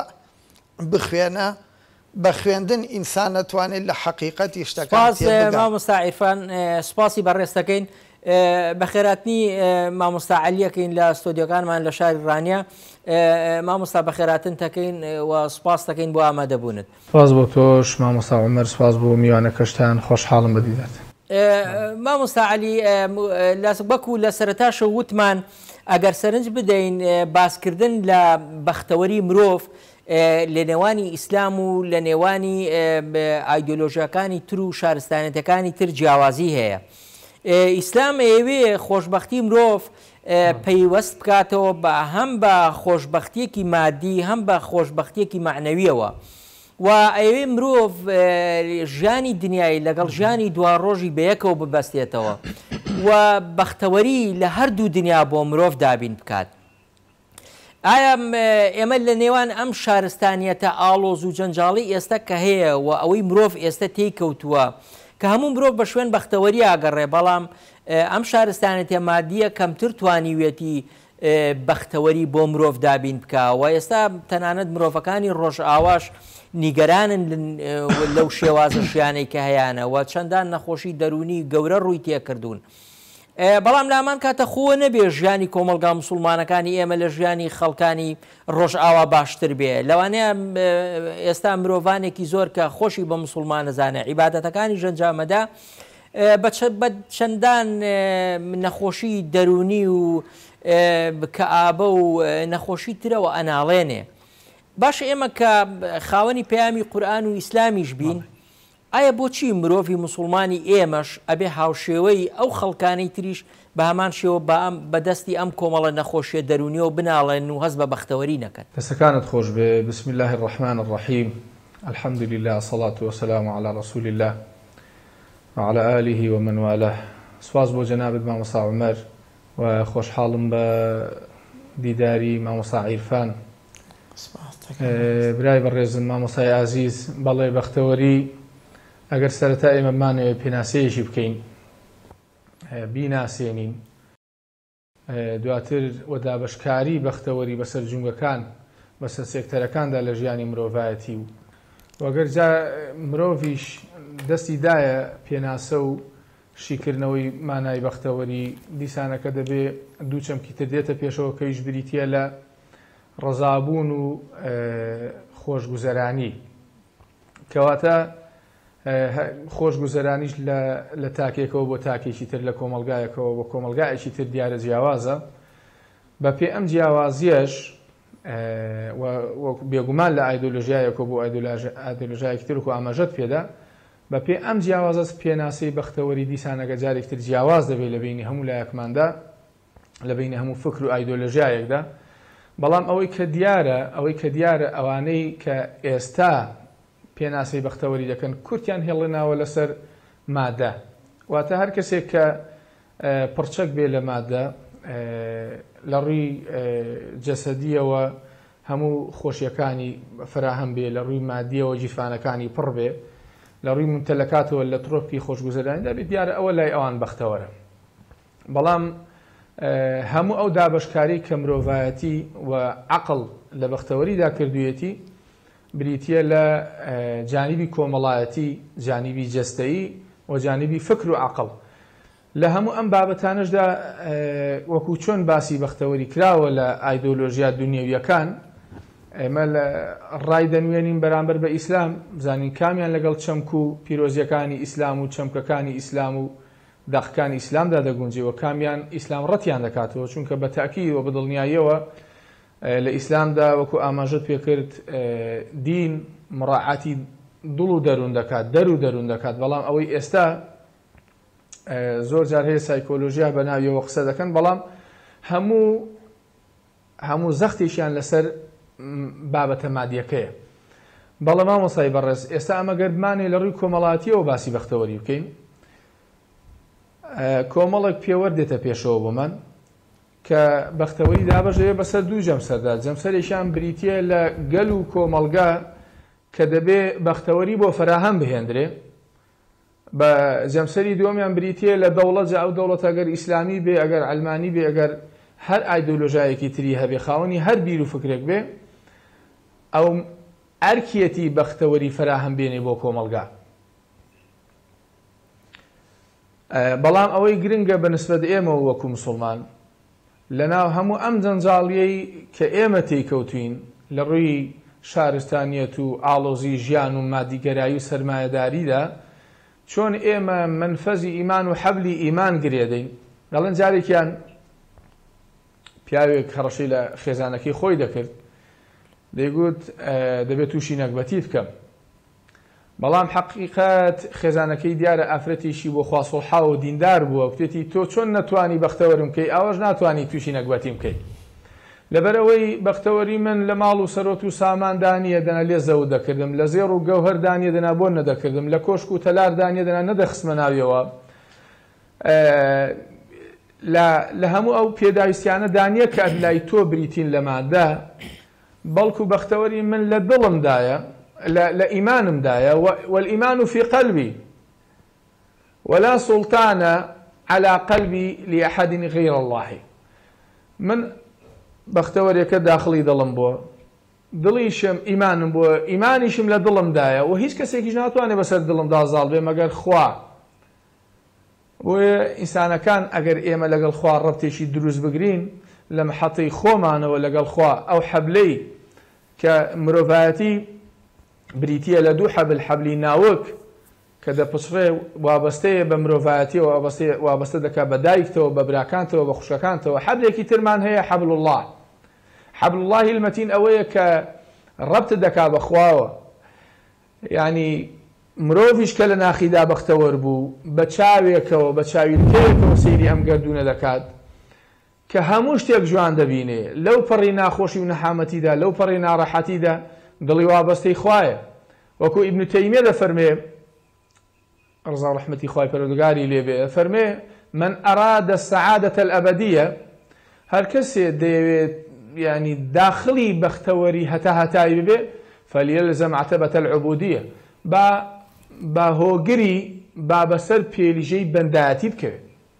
بخوێنە بە خوێندن ئینسان نەتوانێت لە حەقیقەتی شتەکان تێبگا. مامۆستا عیرفان سپاسی بەڕێستەکەین بەخێراتنی مامۆستا عەلیەکەین لە ستۆدیۆکانمان لە شاری ڕانیا مامۆستا بەخێراتن تەکەین و سپاس دەکەین بۆ ئامادەبوونت. سپاس بۆ تۆش مامۆستا عومەر سپاس بۆ میوانەکەشتان خۆشحاڵم بەدیدات. مامۆستا عەلی وەکو لە سەرەتاشە وتمان ئەگەر سەرنج بدەین باسکردن لە بەختەوەری مرۆڤ لە نێوانی ئیسلام و لە نێوانی ئایدۆلۆژیەکانی تر و شارستانەتەکانی تر جیاوازی هەیە. ئیسلام ئەوێ خۆشببختی مرۆڤ پەیوەست بکاتەوە بە هەم بە خۆشببختیەکی مادی هەم بە خۆشببختیەکی معنەویەوە و ئەوێ مرۆڤ ژیانی دنیای لەگەڵ ژیانی دواڕۆژی بەیەکەوە ببەستێتەوە و بەختەوەری لە هەردوو دنیا بۆ مرۆڤ دابین بکات. ئایا ئێمە لە نێوان ئەم شارستانیەتە ئاڵۆز و جەنجاڵی ئێستا کە هەیە و ئەوەی مرۆڤ ئێستا تێی کەوتووە کە هەموو مرۆڤ بە شوێن بەختەوەری ئاگەڕێ بەڵام ئەم شارستانەتە مادیە کەمتر توانیوێتی بەختەوەری بۆ مرۆڤ دابین بکەوە ئێستا تەنانەت مرۆڤەکانی ڕۆژ ئاواش نیگەرانن لەو شێوازە ژیانەی کە هەیەیانەوە چەندان نەخۆشی دەرونی گەورە ڕووی تێکردوون. بەڵام لامان کاتە خۆ نەبێ ژیانی کۆمەلگا مسلمانەکانی ئێمە لە ژیانی خەڵکانی ڕۆژ ئاوا باشتر بێ لەوانەیە ئێستا مرۆڤانێکی زۆر کە خۆشی بە مسلمان نەزانێ عیبادەتەکانی ژەنجامەدا بە چەندان نەخۆشی دەرونی و کەئابە و نەخۆشی ترەوە ئەناڵێنێ. باش ئێمە کە خاوەنی پەیامی قورئان و ئیسلامیش بین ئایا بۆچی مرۆڤی مسلمانی ئێمەش ئەبێ هاوشێوەی ئەو خەڵکانەی تریش بە هەمان شێوە بەدەستی ئەم کۆمەڵە نەخۆشیە دەرونیەوە بناڵێن و هەست بە بەختەوەری نەکەن؟ دەستەکانت خۆش بێ. بسم الله الرحمن الرحیم. الحمد لله الصلاة والسلام على رسول الله وعلى آله ومن والاه. سواز بۆ جەنابەت مامۆستا عومەر و خۆشحاڵم بە دیداری مامۆستا عیرفان. برای بەڕێزم مامۆستای ئازیز، بەڵێ بەختەوەری ئەگەر سەرەتا ئێمە بمانەوێت پێناسەیەکی بکەین بیناسێنین دواتر وەدابەشکاری بەختەوەری بەسەر جونگەکان بەسەر سێکتەرەکاندا لە ژیانی مرۆڤایەتی و وەگەر جا مرۆڤیش دەستی دایە پێناسە و شیکردنەوەی مانای بەختەوەری دیسانەکە دەبێ دوو چەمکی تر دێتە پێشەوە کەیش بریتە لە ڕەزابوون و خۆشگوزەرانی کەواتە خۆشگوزەرانیش لە تاکێکەوە بۆ تاکێکی تر لە کۆمەلگایەکەوە بۆ کۆمەلگایەکی تر دیارە جیاوازە بە پێ ئەم جیاوازیەش بێگومان لە ئایدۆلۆژیایەکەوە بۆ ئایدۆلۆژیایەکی تر و ئاماژەت پێدا بە پێ ئەم جیاوازە پێناسەی بەختەوەری دیسانەکە جارێکتر جیاواز دەبێت لە بینی هەموو لایەکماندا لە بینی هەموو فکر و ئایدۆلۆژیایەکدا. بەڵام ئەوەی کە دیارە ئەوەی کە دیارە ئەوانەی کە ئێستا پێناسەی بەختەوەری دەکەن کورتیان هێڵێناوە لەسەر مادە. واتە هەر کەسێک کە پڕچەک بێ لە مادە لە ڕووی جەسەدیەوە هەموو خۆشیەکانی فراهەم بێ، لە ڕووی مادیەوە جیفانەکانی پڕ بێ، لە ڕووی ممتەلەکاتەوە لە ترۆپی خۆشگوزەرانیدا بێت دیارە ئەوە لای ئەوان بەختەوەرە. بەڵام هەموو ئەو دابشکاری کە مرۆڤایەتی و عەقڵ لە بەختەوەریدا کردوویەتی بریتیە لە جانیبی کۆمەڵایەتی، جانیبی جەستەیی و جانیبی فکر و عەقڵ. لە هەموو ئەم بابەتانشدا وەکو چۆن باسی بەختەوەری کراوە لە ئایدۆلۆژیا دنیەویەکان ئێمە لە ڕای دەنوێنین بەرامبەر بە ئیسلام بزانین کامیان لەگەڵ چەمک و پیرۆزیەکانی ئیسلام و چەمکەکانی ئیسلام و داخەکانی ئیسلامدا دەگونجێەوە، کامیان ئیسلام ڕەتیان دەکاتەوە، چونکە بە تاکید و بەدڵنیاییەوە لە ئیسلامدا وەکو ئاماژەت پێکرد دین مڕاعاتی دڵ و دەروون دەکات، دەر و دەروون دەکات. بەڵام ئەوەی ئێستا زۆر جار هەیە سایکۆلۆژیا بە ناویەوە قسە دەکەن، بەڵام هەموو هەموو زەختێکیان لەسەر بابەتە مادیەکەیە. بەڵام مامۆستای بەڕێز ئێستا ئەمە گەردمانێ لە ڕووی کۆمەڵایەتیەوە باسی بەختەوەری بکەین. کۆمەڵێک پێوەردێتە پێشەوە بۆ من کە بەختەوەری دابەژێ بەسەر دوو جەمسەردا. جەمسەرێکیان بریتیە لە گەل و کۆمەلگا کە دەبێ بەختەوەری بۆ فراهەم بهێندرێ، بە جەمسەری دووەمیان بریتیە لە دەوڵەت جا ئەو دەوڵەت ئەگەر ئیسلامی بێ، ئەگەر ئەلمانی بێ، ئەگەر هەر ئایدۆلۆژایەکی تری هەبێ، خاوەنی هەر بیر و فکرێک بێ، ئەو ئەرکیەتی بەختەوەری فراهەم بێنێ بۆ کۆمەلگا. بەڵام ئەوەی گرنگە بەنسبەت ئێمە وەکو مسلمان لەناو هەموو ئەم جەنجاڵیەی کە ئێمە تێیکەوتوین لە ڕووی شارستانیەت و ئاڵۆزی ژیان و مادیگەرایی و سەرمایەداریدا چۆن ئێمە منفەزی ئیمان و حەبلی ئیمان گرێدەین. دەڵێن جارێکیان پیاوێک هەڕەشەی لە خێزانەکەی خۆی دەکرد، دەیگوت دەبێت تووشی نەکبەتی بکەم، بەڵام حەقیقەت خێزانەکەی دیارە ئافرەتێکی بۆ خواسڵحا و دیندار بووە، وتێتی تۆ چۆن نەتوانی بەختەوەرم بکەی، ئەوەش ناتوانی تووشی نەکبەتیم بکەی. لەبەرەوەی بەختەوەری من لە ماڵ و سەرۆت و ساماندانیە دەنا لێ زەوت دەکردم، لە زێڕ و گەوهەردانیە دەنا بۆ نەدەکردم، لە کۆشک و تەلاردانیە دەنا نەدەخسمە ناویەوە، لە هەموو ئەو پێداویستیانە دانیە کە لای تۆ بریتین لە مادە بەڵکو بەختەوەری من لە دڵمدایە لە ئیمانمدایە والئیمان في قلبي ولا سلطان على قلبي لأحد غير الله من بەختەوەریەکە داخلی دڵم بووە دڵیشم ئیمانم بووە ئیمانیشم لە دڵمدایە و هیچ کەسێکیش ناتوانێت بەسەر دڵمدا زاڵ بێ مەگەر خوا و ئینسانەکان ئەگەر ئێمە لەگەڵ خوا ڕەبتێکی دروست بگرین لە محەتەی خۆمانەوە لەگەڵ خوا ئەو حەبلەی کە مرۆڤایەتی بریتیە لە دوو حەبل حەبلی ناوک کە دەپچڕێ وابەستەیە بە مرۆڤایەتی و وابەستە دەکات بە دایکتەوە بە براکانتەوە بە خوشکەکانتەوە حەبلێکی ترمان هەیە حەبل الله حەبل الله المەتین ئەوەیە کە ڕەبت دەکات بە خواوە یعنی مرۆڤیش کە لە ناخیدا بەختەوەر بوو بە چاوێکەوە بە چاویلکەیەکەوە سەیری ئەم گەردوونە دەکات کە هەموو شتێک جوان دەبینێ لەو پەڕی ناخۆشی و نەحامەتیدا لەو پەڕی ناڕەحەتیدا دڵی وابەستەی خوایە وەکو ئیبن تەیمیە دەفەرمێ ڕزا و ڕەحمەتی خوای پەروەردگاری لێبێ فەرمێ من ئەرادە السەعادەتە الئەبەدیە هەر کەسێ دەیەوێت یعنی داخلی بەختەوەری هەتا هەتایی ببێ فەلیەلزەم عەتەبەتە العوبودیە با با هۆگری با بەسەر پێلیژەی بەندایەتی بکەوێت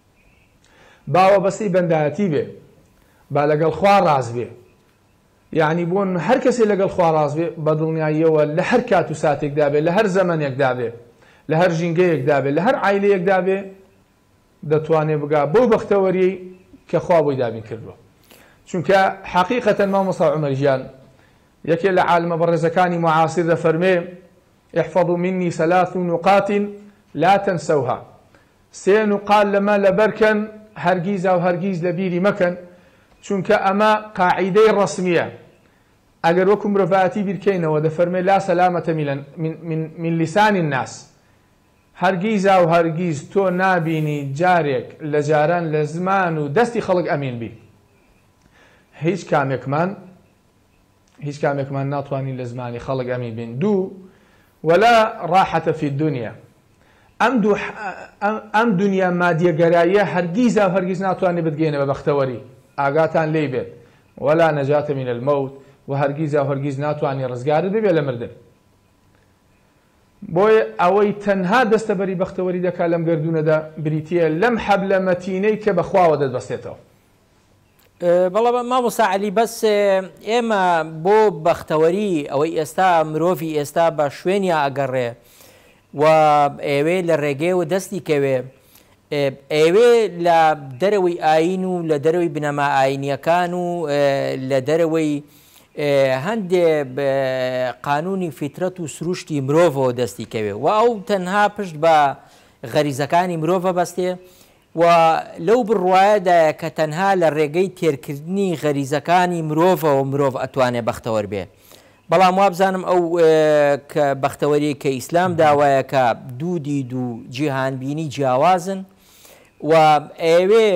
با وەبەستەی بەندایەتی بێ با لەگەڵ خوا ڕاز بێ یعنی بۆن هەر کەسێ لەگەڵ خوا ڕاز بێ بە دڵنیاییەوە لە هەر کات و ساتێکدا بێ لە هەر زەمانێکدا بێ لە هەر ژینگەیەکدا بێ لە هەر عایلەیەکدا بێ دەتوانێت بگا بۆ بەختەوەری کە خوا بۆی دابین کردووە چونکە حەقیقەتەن مامۆستا عومەر گیان یەکێ لە عالمە بەڕێزەکانی معاصر دەفەرمێ احفظوا مني ثلاث نقاط لا تنسوها سێ نقاط لەمە لەبەرکەن هەرگیز و هەرگیز لە بیری مەکەن چونکە ئەمە قاعیدەی ڕەسمیە ئەگەر وەکو مرۆڤایەتی بیرکەینەوە دەفەرمێ لا سەلامەتە من لیسانی الناس هەرگیز و هەرگیز تۆ نابینی جارێک لە جاران لە زمان و دەستی خەڵک ئەمین بی هیچ کامێکمان هیچ کامێکمان ناتوانین لە زمانی خەڵک ئەمین بین دوو ولا ڕاحەتە فی الدنیا ئەم دنیا مادیەگەراییە هەرگیز و هەرگیز ناتوانێت بتگەێنە بە بەختەوەری ئاگاتان لێی بێت ولا نەجاتە من المەوت و هەرگیز و هەرگیز ناتوانێت ڕزگارت ببێت لە مردن بۆیە ئەوەی تەنها دەستەبەری بەختەوەری دەکات لەم گردونەدا بریتیە لەم حەبلە مەتینەی کە بەخواوە دەتبەستێتەوە بەڵام مامۆستا عەلی بەس ئێمە بۆ بەختەوەری ئەوەی ئێستا مرۆڤی ئێستا بە شوێنیا ئەگەڕێ و ئێوێ لە ڕێگەیەوە دەستی کەوێ ئێوێ لە دەرەوەی ئاین و لە دەرەوەی بنەما ئاینیەکان و لە دەرەوەی هەندێ قانونی فیترەت و سروشتی مرۆڤەوە دەستی کەوێ و ئەو تەنها پشت بە غەریزەکانی مرۆڤە بەستێ و لەو بڕوایەدایە کە تەنها لە ڕێگەی تێرکردنی غەریزەکانی مرۆڤەوە مرۆڤ ئەتوانێ بەختەوەر بێ بەڵام وابزانم ئەو کە بەختەوەری کە ئیسلام داوایە کە دوو دید و جیهانبینی جیاوازن و ئێوێ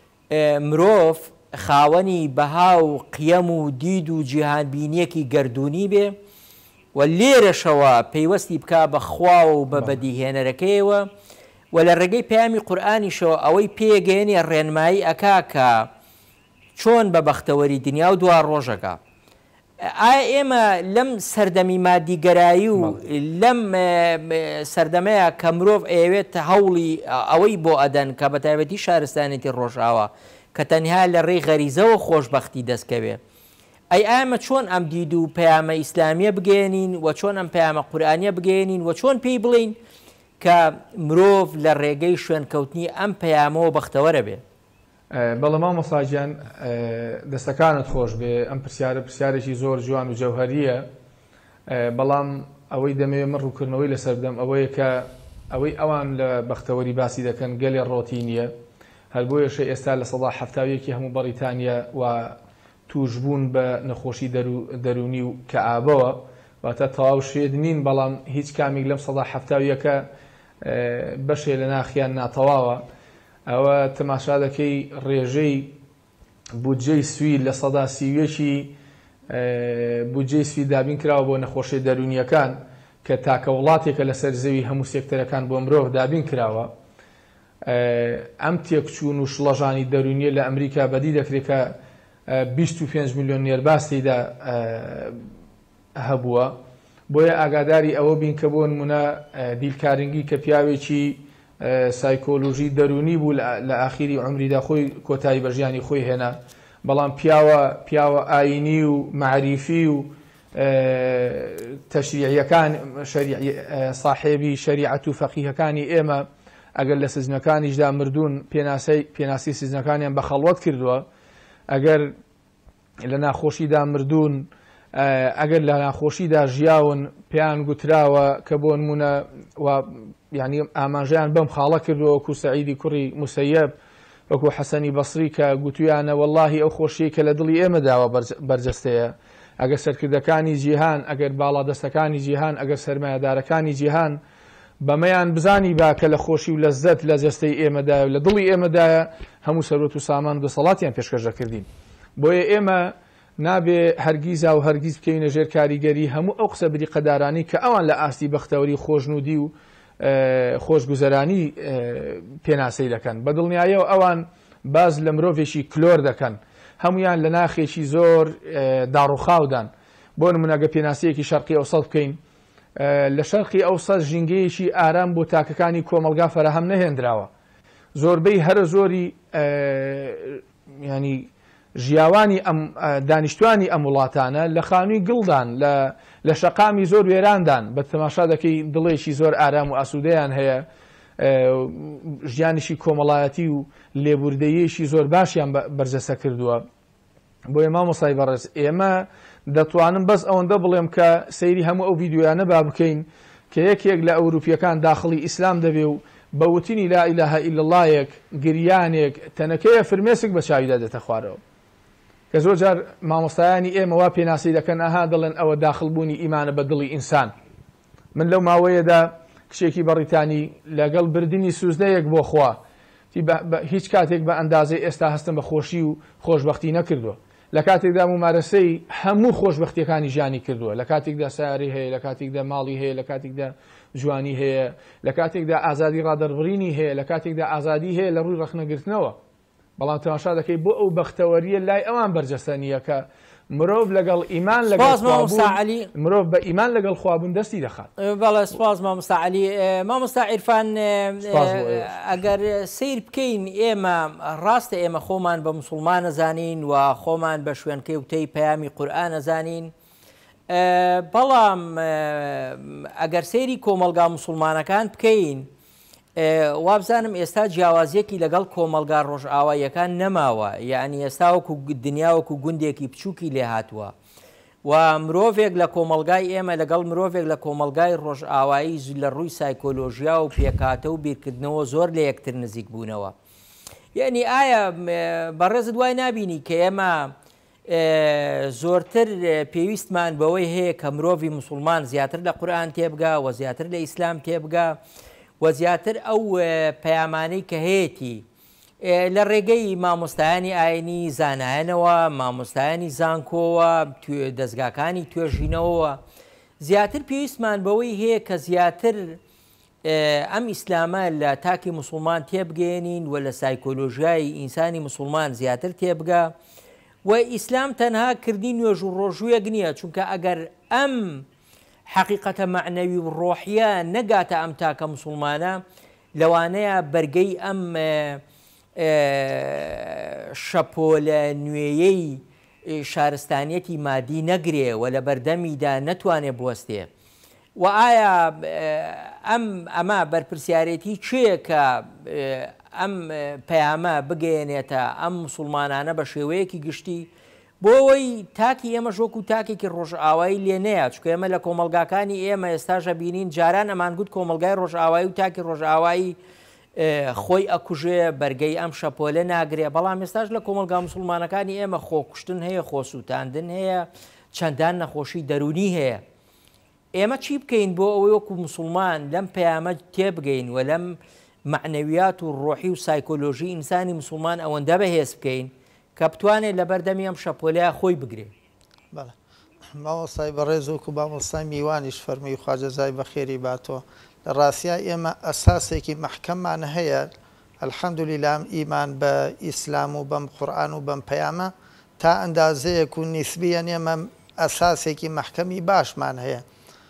مرۆڤ خاوەنی بەها و قیەم و دید و جیهانبینیەکی گەردوونی بێ و لێرەشەوە پەیوەستی بکا بە خوا و بە بەدیهێنەرەکەیەوە و لە ڕێگەی پەیامی قورئانیشەوە ئەوەی پێگەێنێ ڕێنمایی ئەکا کە چۆن بە بەختەوەری دنیا و دوا ڕۆژەکە ئایا ئێمە لەم سەردەمی مادیگەرایی و لەم سەردەمەیە کە مرۆڤ ئەوێت هەوڵی ئەوەی بۆ ئەدەن کە بە تایبەتی شارستانێتی ڕۆژاوە کە تەنها لە ڕێی غەریزەوە خۆشبەختی دەستکەوێ ئەی ئامە چۆن ئەم دید و پەیامە ئیسلامیە بگەێنین و چۆن ئەم پەیامە قورئانیە بگەێنین و چۆن پێی بڵین کە مرۆڤ لە ڕێگەی شوێنکەوتنی ئەم پەیامەوە بەختەوەرە بێ بەڵام مامۆستا گیان دەستەکانت خۆش بێ ئەم پرسیارە پرسیارێکی زۆر جوان و جەوهەریە بەڵام ئەوەی دەمەوێت من ڕووکردنەوەی لەسەر بدەم ئەوەیە کە ئەوەی ئەوان لە بەختەوەری باسی دەکەن گەلێ ڕۆتی نییە هەر بۆیەشە ئێستا لە سەدا هەفتاویەکی هەموو بەریتانیا و توشبوون بە نەخۆشی دەرونی و کە ئابەوە واتە تەواو شێد نین بەڵام هیچ کامێک لەم سەدا هەفتاویەکە بەشێ لە ناخیان ناتەواوە ئەوە تەماشا دەکەی ڕێژەی بودجەی سوید لە سەدا سیوێکی بودجەی سوید دابین کراوە بۆ نەخۆشی دەرونیەکان کە تاکە وڵاتێکە لەسەر زەوی هەموو سێکتەرەکان بۆ مرۆڤ دابین کراوە ئەم تێکچوون و شڵەژانی دەرونیە لە ئەمریکا بەدی دەکرێت کە بیست و پێنج میلیۆن نێرباز تێیدا هەبووە. بۆیە ئاگاداری ئەوە بین کە بۆ نمونە دیلکارنگی کە پیاوێکی سایکۆلۆژی دەرونی بوو لە ئاخیری عمریدا خۆی کۆتایی بە ژیانی خۆی هێنا، بەڵام پیاوە پیاوە ئاینی و معریفی و تەشریعیەکان صاحێبی شەریعەت و فەقیهەکانی ئێمە ئەگەر لە سزنەکانیشدا مردوون پێناسی سزنەکانیان بە خەڵوەت کردووە، ئەگەر لە ناخۆشیدا مردوون، ئەگەر لە ناخۆشیدا ژیاون پێیان گوتراوە کە بۆ نمونە ینی ئاماژیان بەم خاڵە کردووە، وەکو سەعیدی کوڕی موسەیەب، وەکو حەسەنی بەسری کە گوتویانە وەڵڵاهی ئەو خۆشیە کە لە دڵی ئێمەداوە بەرجەستەیە، ئەگەر سەرکردەکانی جیهان، ئەگەر باڵادەستەکانی جیهان، ئەگەر سەرمایەدارەکانی جیهان بەمەیان بزانی با کە لە خۆشی و لەزەت لە جەستەی ئێمەدایە و لە دڵی ئێمەدایە، هەموو سەرۆت و سامان و دەسەڵاتیان پێشکەش دەکردین. بۆیە ئێمە نابێ هەرگیزا و هەرگیز بکەینە ژێر کاریگەری هەموو ئەو قسە بریقەدارانی کە ئەوان لە ئاستی بەختەوەری خۆشنودی و خۆشگوزەرانی پێناسەی دەکەن. بە دڵنیاییەوە ئەوان باز لە مرۆڤێکی کلۆر دەکەن، هەمویان لە ناخێکی زۆر داڕوخاودان. بۆ نمونەگە پێناسەیەکی شەرقی ئەوسەد بکەین، لە شەرقی ئەوسەد ژینگەیەکی ئارام بۆ تاکەکانی کۆمەلگا فەرەهەم نەهێنراوە. زۆربەی هەرە زۆری ینی ژیاوانی دانیشتوانی ئەم وڵاتانە لە خانووی گڵدان، لە شەقامی زۆر وێراندان، بە تەماشا دەکەی دڵێکی زۆر ئارام و ئاسوودەیان هەیە، ژیانیشی کۆمەڵایەتی و لێبوردەیەشی زۆر باشیان بەرجەسە کردووە. بۆیە مامۆستای بەڕێز، ئێمە دەتوانم بەس ئەوەندە بڵێم کە سەیری هەموو ئەو ڤیدیۆیانە با بکەین کە یەکێک لە ئەوروپیەکان داخڵی ئیسلام دەبێ و بە وتنی لا ئیلاهە ئیلەڵڵایەک گریانێک تەنەکەیە فرمێسک بە چاویدا دێتە خوارەوە، کە زۆر جار مامۆستایانی ئێمە وا پێناسی دەکەن ئەها دەڵێن ئەوە داخڵبوونی ئیمانە بە دڵی ئینسان. من لەو ماوەیەدا کشێکی بەڕیتانی لەگەڵ بردننی سوزدەیەک بۆ خوا هیچ کاتێک بە ئەندازەی ئێستا هەستم بە خۆشی و خۆشبەختی نەکردووە، لە کاتێکدا ممارەسەی هەموو خۆشبەختیەکانی ژیانی کردووە، لە کاتێکدا ساری هەیە، لە کاتێکدا ماڵی هەیە، لە کاتێکدا جوانی هەیە، لە کاتێکدا ئازادی ڕادەربڕینی هەیە، لە کاتێکدا ئازادی هەیە لە ڕووی ڕەخنەگرتنەوە. بەڵام تەماشا دەکەی بۆ ئەو بەختەوەریە لای ئەوان بەرجەستە نییە کە مرۆڤ لەگەڵ ئیمان لەگەڵ مرۆڤ بە ئیمان لەگەڵ خوابوون دەستی دەخات. بەڵێ سپاس مامۆستا عەلی. مامۆستا عیرفان، ئەگەر سیر بکەین ئێمە ڕاستە ئێمە خۆمان بە موسڵمان نەزانین و خۆمان بە شوێنکەی وتەی پەیامی قورئان نەزانین، بەڵام ئەگەر سەیری کۆمەلگا موسڵمانەکان بکەین، وابزانم ئێستا جیاوازیەکی لەگەڵ کۆمەلگا ڕۆژئاواییەکان نەماوە، یعنی ئێستا وەکو دنیاوەکو گوندێکی بچووکی لێ هاتووە و مرۆڤێک لە کۆمەلگای ئێمە لەگەڵ مرۆڤێک لە کۆمەلگای ڕۆژئاوایی لە ڕووی سایکۆلۆژیا و پێکاتە و بیرکردنەوە زۆر لە یەکتر نزیک بوونەوە. یعنی ئایا بەڕێز دوای نبینی کە ئێمە زۆرتر پێویستمان بەوەی هەیە کە مرۆڤی موسڵمان زیاتر لە قورئان تێبگا و زیاتر لە ئیسلام تێبگا و زیاتر ئەو پەیامانەی کە هەیەی لە ڕێگەی مامۆستایانی ئاینی زانایەنەوە، مامۆستایانی زانکۆوە، دەستگاکانی توێژینەوە، زیاتر پێویستمان بەوەی هەیە کە زیاتر ئەم ئیسلامە لە تاکی موسڵمان تێبگەێنین و لە سایکۆلۆژیای ئینسانی موسڵمان زیاتر تێبگا و ئیسلام تەنها کردی نوێژ و ڕۆژوویەک نییە، چونکە ئەگەر ئەم حقیقەتە معنەوی و ڕۆحیە نەگاتە ئەم تاکە موسڵمانە، لەوانەیە بەرگەی ئەم شەپۆلە نوێیەی شارستانیەتی مادی نەگرێ و لە بەردەمیدا نەتوانێ بوەستێ. و ئایا ئەم ئەمە بەرپرسیارەتی چییە کە ئەم پەیامە بگەێنێتە ئەم موسڵمانانە بە شێوەیەکی گشتی بۆ ئەوەی تاکی ئێمە ژۆک و تاکێکی ڕۆژئاوایی لێ نەیە، چکە ئێمە لە کۆمەلگاکانی ئێمە ئێستاژە بینین جاران ئەمان گوت کۆمەلگای ڕۆژئاوایی و تاکی ڕۆژئاوایی خۆی ئەکوژێ بەرگەی ئەم شەپۆلە ناگرێ، بەڵام ئێستاش لە کۆمەلگا موسڵمانەکانی ئێمە خۆکوشتن هەیە، خۆسووتاندن هەیە، چەندان نەخۆشی دەرونی هەیە. ئێمە چی بکەین بۆ ئەوەی وەکو موسڵمان لەم پەیامە تێبگەین و لەم معنەویات و ڕۆحی و سایکۆلۆژی ئینسانی موسڵمان ئەوەندە بەهێز بکەین کە بتوانێت لە بەردەمی ئەم شەپۆلەیە خۆی بگرێ. مامۆستای بەڕێز وەکو مامۆستای میوانیش فەرمی خواجەزای بەخێری باتۆ، لە ڕاستیە ئێمە ئەساسێکی مەحکەممان هەیە الحەمدولیلا ئیمان بە ئیسلام و بەم قورئان و بەم پەیامە تا ئەندازەیەک و نیسبیە نێمە ئەساسێکی مەحکەمی باشمان هەیە.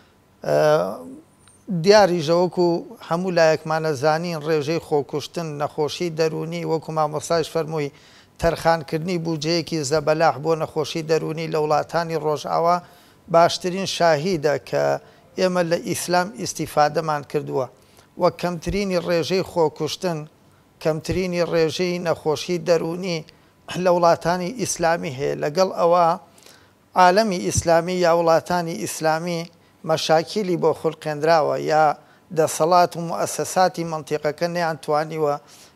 دیاریژە وەکو هەموو لایەکمانە زانین ڕێژەی خۆکوشتن نەخۆشی دەرونی وەکو مامۆستاش فەرمووی تەرخانکردنی بودجەیەکی زەبەلاح بۆ نەخۆشی دەرونی لە وڵاتانی ڕۆژئاوا باشترین شاهیدە کە ئێمە لە ئیسلام ئیستیفادەمان کردووە وە کەمترینی ڕێژەی خۆکوشتن کەمترینی ڕێژەی نەخۆشی دەرونی لە وڵاتانی ئیسلامی هەیە. لەگەڵ ئەوە عالەمی ئیسلامی یا وڵاتانی ئیسلامی مەشاکیلی بۆ خوڵقێنراوە یا دەسەڵات و موئەسەساتی مەنتیقەکە نەیانتوانیوە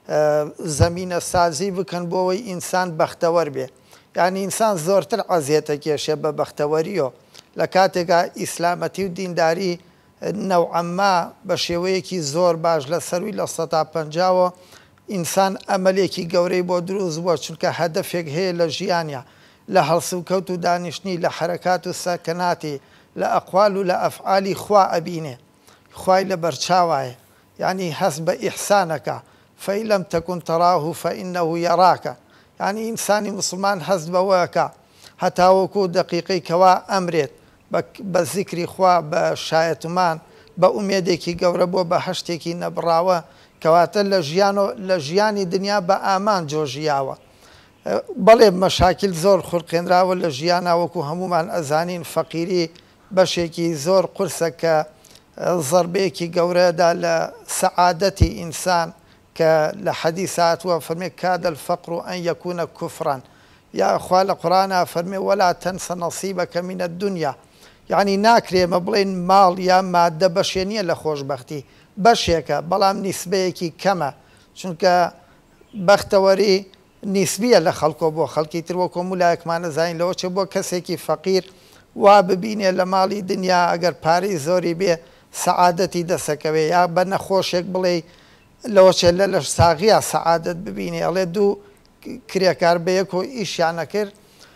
زەمینە سازی بکەن بۆ ئەوەی ئینسان بەختەوەر بێ. یعنی ئینسان زۆرتر عەزیەتە کێشێ بە بەختەوەریۆ لە کاتێکا ئیسلامەتی و دینداری نەوعەما بە شێوەیەکی زۆر باش لە سەروی لە سەدا پەنجاوە ئینسان ئەمەلێکی گەورەی بۆ دروست بووە چونکە هەدەفێک هەیە لە ژیانیا لە هەڵسوکەوت و دانیشتنی لە حرەکات و سەکناتی لە ئەقوال و لە ئەفعالی خوا ئەبینێ خوای لە بەرچاوایە یعنی هەست بە ئیحسانەکە فەئین لەم تەکون تەراه فەئینەهو یەراکە. یعنی ئینسانی مسلمان هەست بەوەیەکە هەتا وەکو دەقیقەی کەوا ئەمرێت بە زیکری خوا بە شایەتمان بە ئومێدێکی گەورە بۆ بە هەشتێکی نەبڕاوە کەواتە لە ژیان و لە ژیانی دنیا بە ئامان جۆژیاوە. بەڵێ مەشاکل زۆر خوڕقێنراوە لە ژیانە وەکو هەمومان ئەزانین فەقیری بەشێکی زۆر قورسە کە زەربەیەکی گەورەدا لە سەعادەتی ئینسان کە لە حەدیث هاتووە فەرمێ کاد الفەقر ئەن یەکونە کوفران یا خوا لە قورئانە فەرمێ وەلا تەنسە نەسیبەکە منە دونیا. یعنی ناکرێ مە بڵێن ماڵ یا مادە بەشێ نییە لە خۆشبەختی بەشێکە بەڵام نیسبەیەکی کەمە چونکە بەختەوەری نیسبیە لە خەڵکۆ بۆ خەڵکی تر وەکو مولایەکمانە زانین لەوە چێ بۆ کەسێکی فەقیر وا ببینێ لە ماڵی دنیا ئەگەر پارەی زۆری بێ سەعادەتی دەسەکەوێ یا بە نەخۆشێک بڵێ لەوە چێ لە لەش ساغیە سەعادەت ببینێ ئەڵێ دوو کرێکار بەیەک و ئیشیانە کرد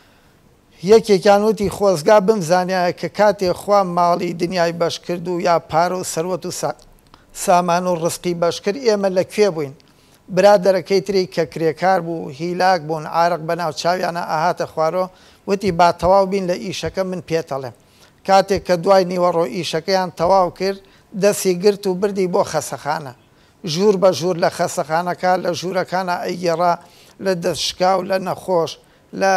یەکێکیان وتی خۆزگا بمزانایە کە کاتێ خوا ماڵی دنیای بەش کرد و یا پارە و سەروەت و سامان و ڕزقی بەش کرد ئێمە لەکوێ بووین. برادەرەکەی تری کە کرێکار بوو هیلاک بوون عارق بەناو چاویانە ئاهاتە خوارۆ وتی با تەواو بین لە ئیشەکە من پێتەڵێم. کاتێک کە دوای نیوەڕۆ ئیشەکەیان تەواو کرد دەستی گرت و بردی بۆ خەسەخانە ژوور بە ژوور لە خەسەخانەکە لە ژوورەکانە ئەیگێڕا لە دەستشکا و لە نەخۆش لە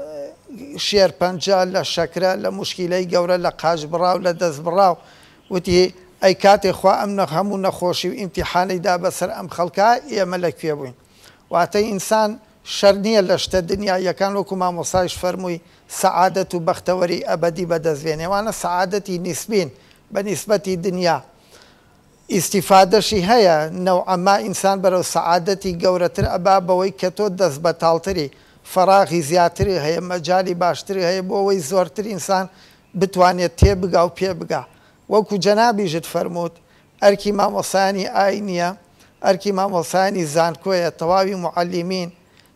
شێرپەنجە لە شەکرە لە موشکیلەی گەورە لە قاش بڕاو لە دەست بڕاو وتی ئەی کاتێک خوا ئەم نە هەموو نەخۆشی و ئیمتیحانەیدا بەسەر ئەم خەڵکە ئێمە لەکوێ بووین. واتە ئینسان شەر نییە لە شتە دنیایەکان وەکو مامۆستایش فەرمووی سەعادەت و بەختەوەری ئەبەدی بەدەستێنێوانە سەعادەتی نیسبین بە نیسبەتی دنیا ئیستیفادەشی هەیە نەوعەما ئینسان بەرەو سەعادەتی گەورەتر ئەبا بەوەی کە تۆ دەست بەتاڵتری فەراغی زیاتری هەیە مەجای باشتری هەیە بۆ ئەوەی زۆرتر ئینسان بتوانێت تێبگا و پێ بگا. وەکو جەنابیژت فەرمووت ئەرکی مامۆسانی ئاینیە ئەرکی مامۆسانی زانکۆیە تەواوی معەلیمین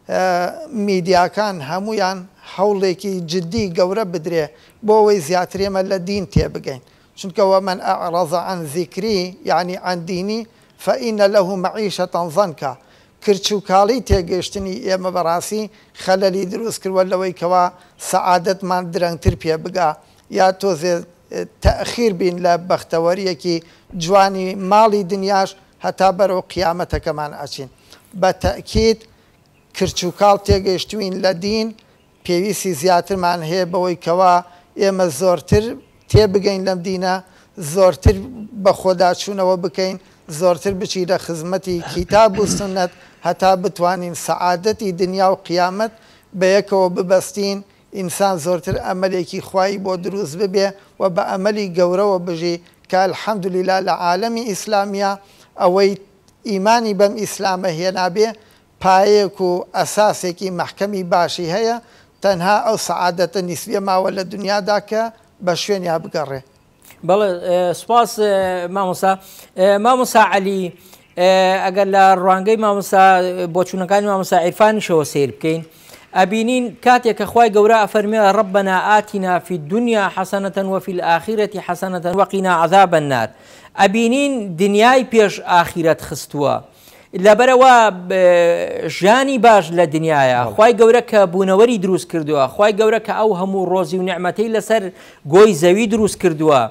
میدیاکان هەمویان هەوڵێکی جدی گەورە بدرێ بۆ ئەوەی زیاترێمە لە دین تێبگەین چونکە ومن ئەعرەض عن ذیکری یعنی عن دینی فئینە لەه مەعیشەتەن ضەنکا. کرچ و کاڵی تێگەشتنی ئێمە بەڕاستی خەلەلی دروست کردوە لەوەی کەوا سەعادەتمان درەنگتر پێ بگا یا تۆزێ تەخیر بین لە بەختەوەریەکی جوانی ماڵی دنیاش هەتا بەرەو قیامەتەکەمان ئەچین. بە تەکید کرچ و کاڵ تێگەشتوین لە دین پێویستی زیاترمان هەیە بەوەی کەوا ئێمە زۆرتر تێبگەین لەم دینە زۆرتر بە خۆداچوونەوە بکەین زۆرتر بچی لە خزمەتی کیتاب و سنەت هەتا بتوانین سەعادەتی دنیا و قیامەت بە یەکەوە ببەستین ئینسان زۆرتر ئەمەلێکی خوایی بۆ دروست ببێ و بە ئەمەلی گەورەوە بژی کە الحەمدولیلا لە عالەمی ئیسلامیە ئەوەی ئیمانی بەم ئیسلامە هێنابێ پایەک و ئەساسێکی مەحکەمی باشی هەیە تەنها ئەو سەعادەتە نیسبیە ماوە لە دنیادا کە بە شوێنیا بگەڕێ. بەڵێ سوپاس مامۆستا. مامۆستا عەلی ئەگەر لە ڕوانگەی مامۆستا بۆچوونەکانی مامۆستا عیرفانیشەوە سیر بکەین ئەبینین کاتێک کە خوای گەورە ئەفەرمێ رەبەنا ئاتینا فی الدنیا حەسەنەتەن وفی الآخرەتی حەسەنەتەن وەقینا عەذابە النار. ئەبینین دنیای پێش ئاخیرەت خستووە لەبەرەوە ژیانی باش لە دنیاە خی گەورە کە بوونەوەری دروست کردووە خی گەورە کە ئەو هەموو ڕۆزی و نعمەتەی لەسەر گۆی زەوی دروست کردووە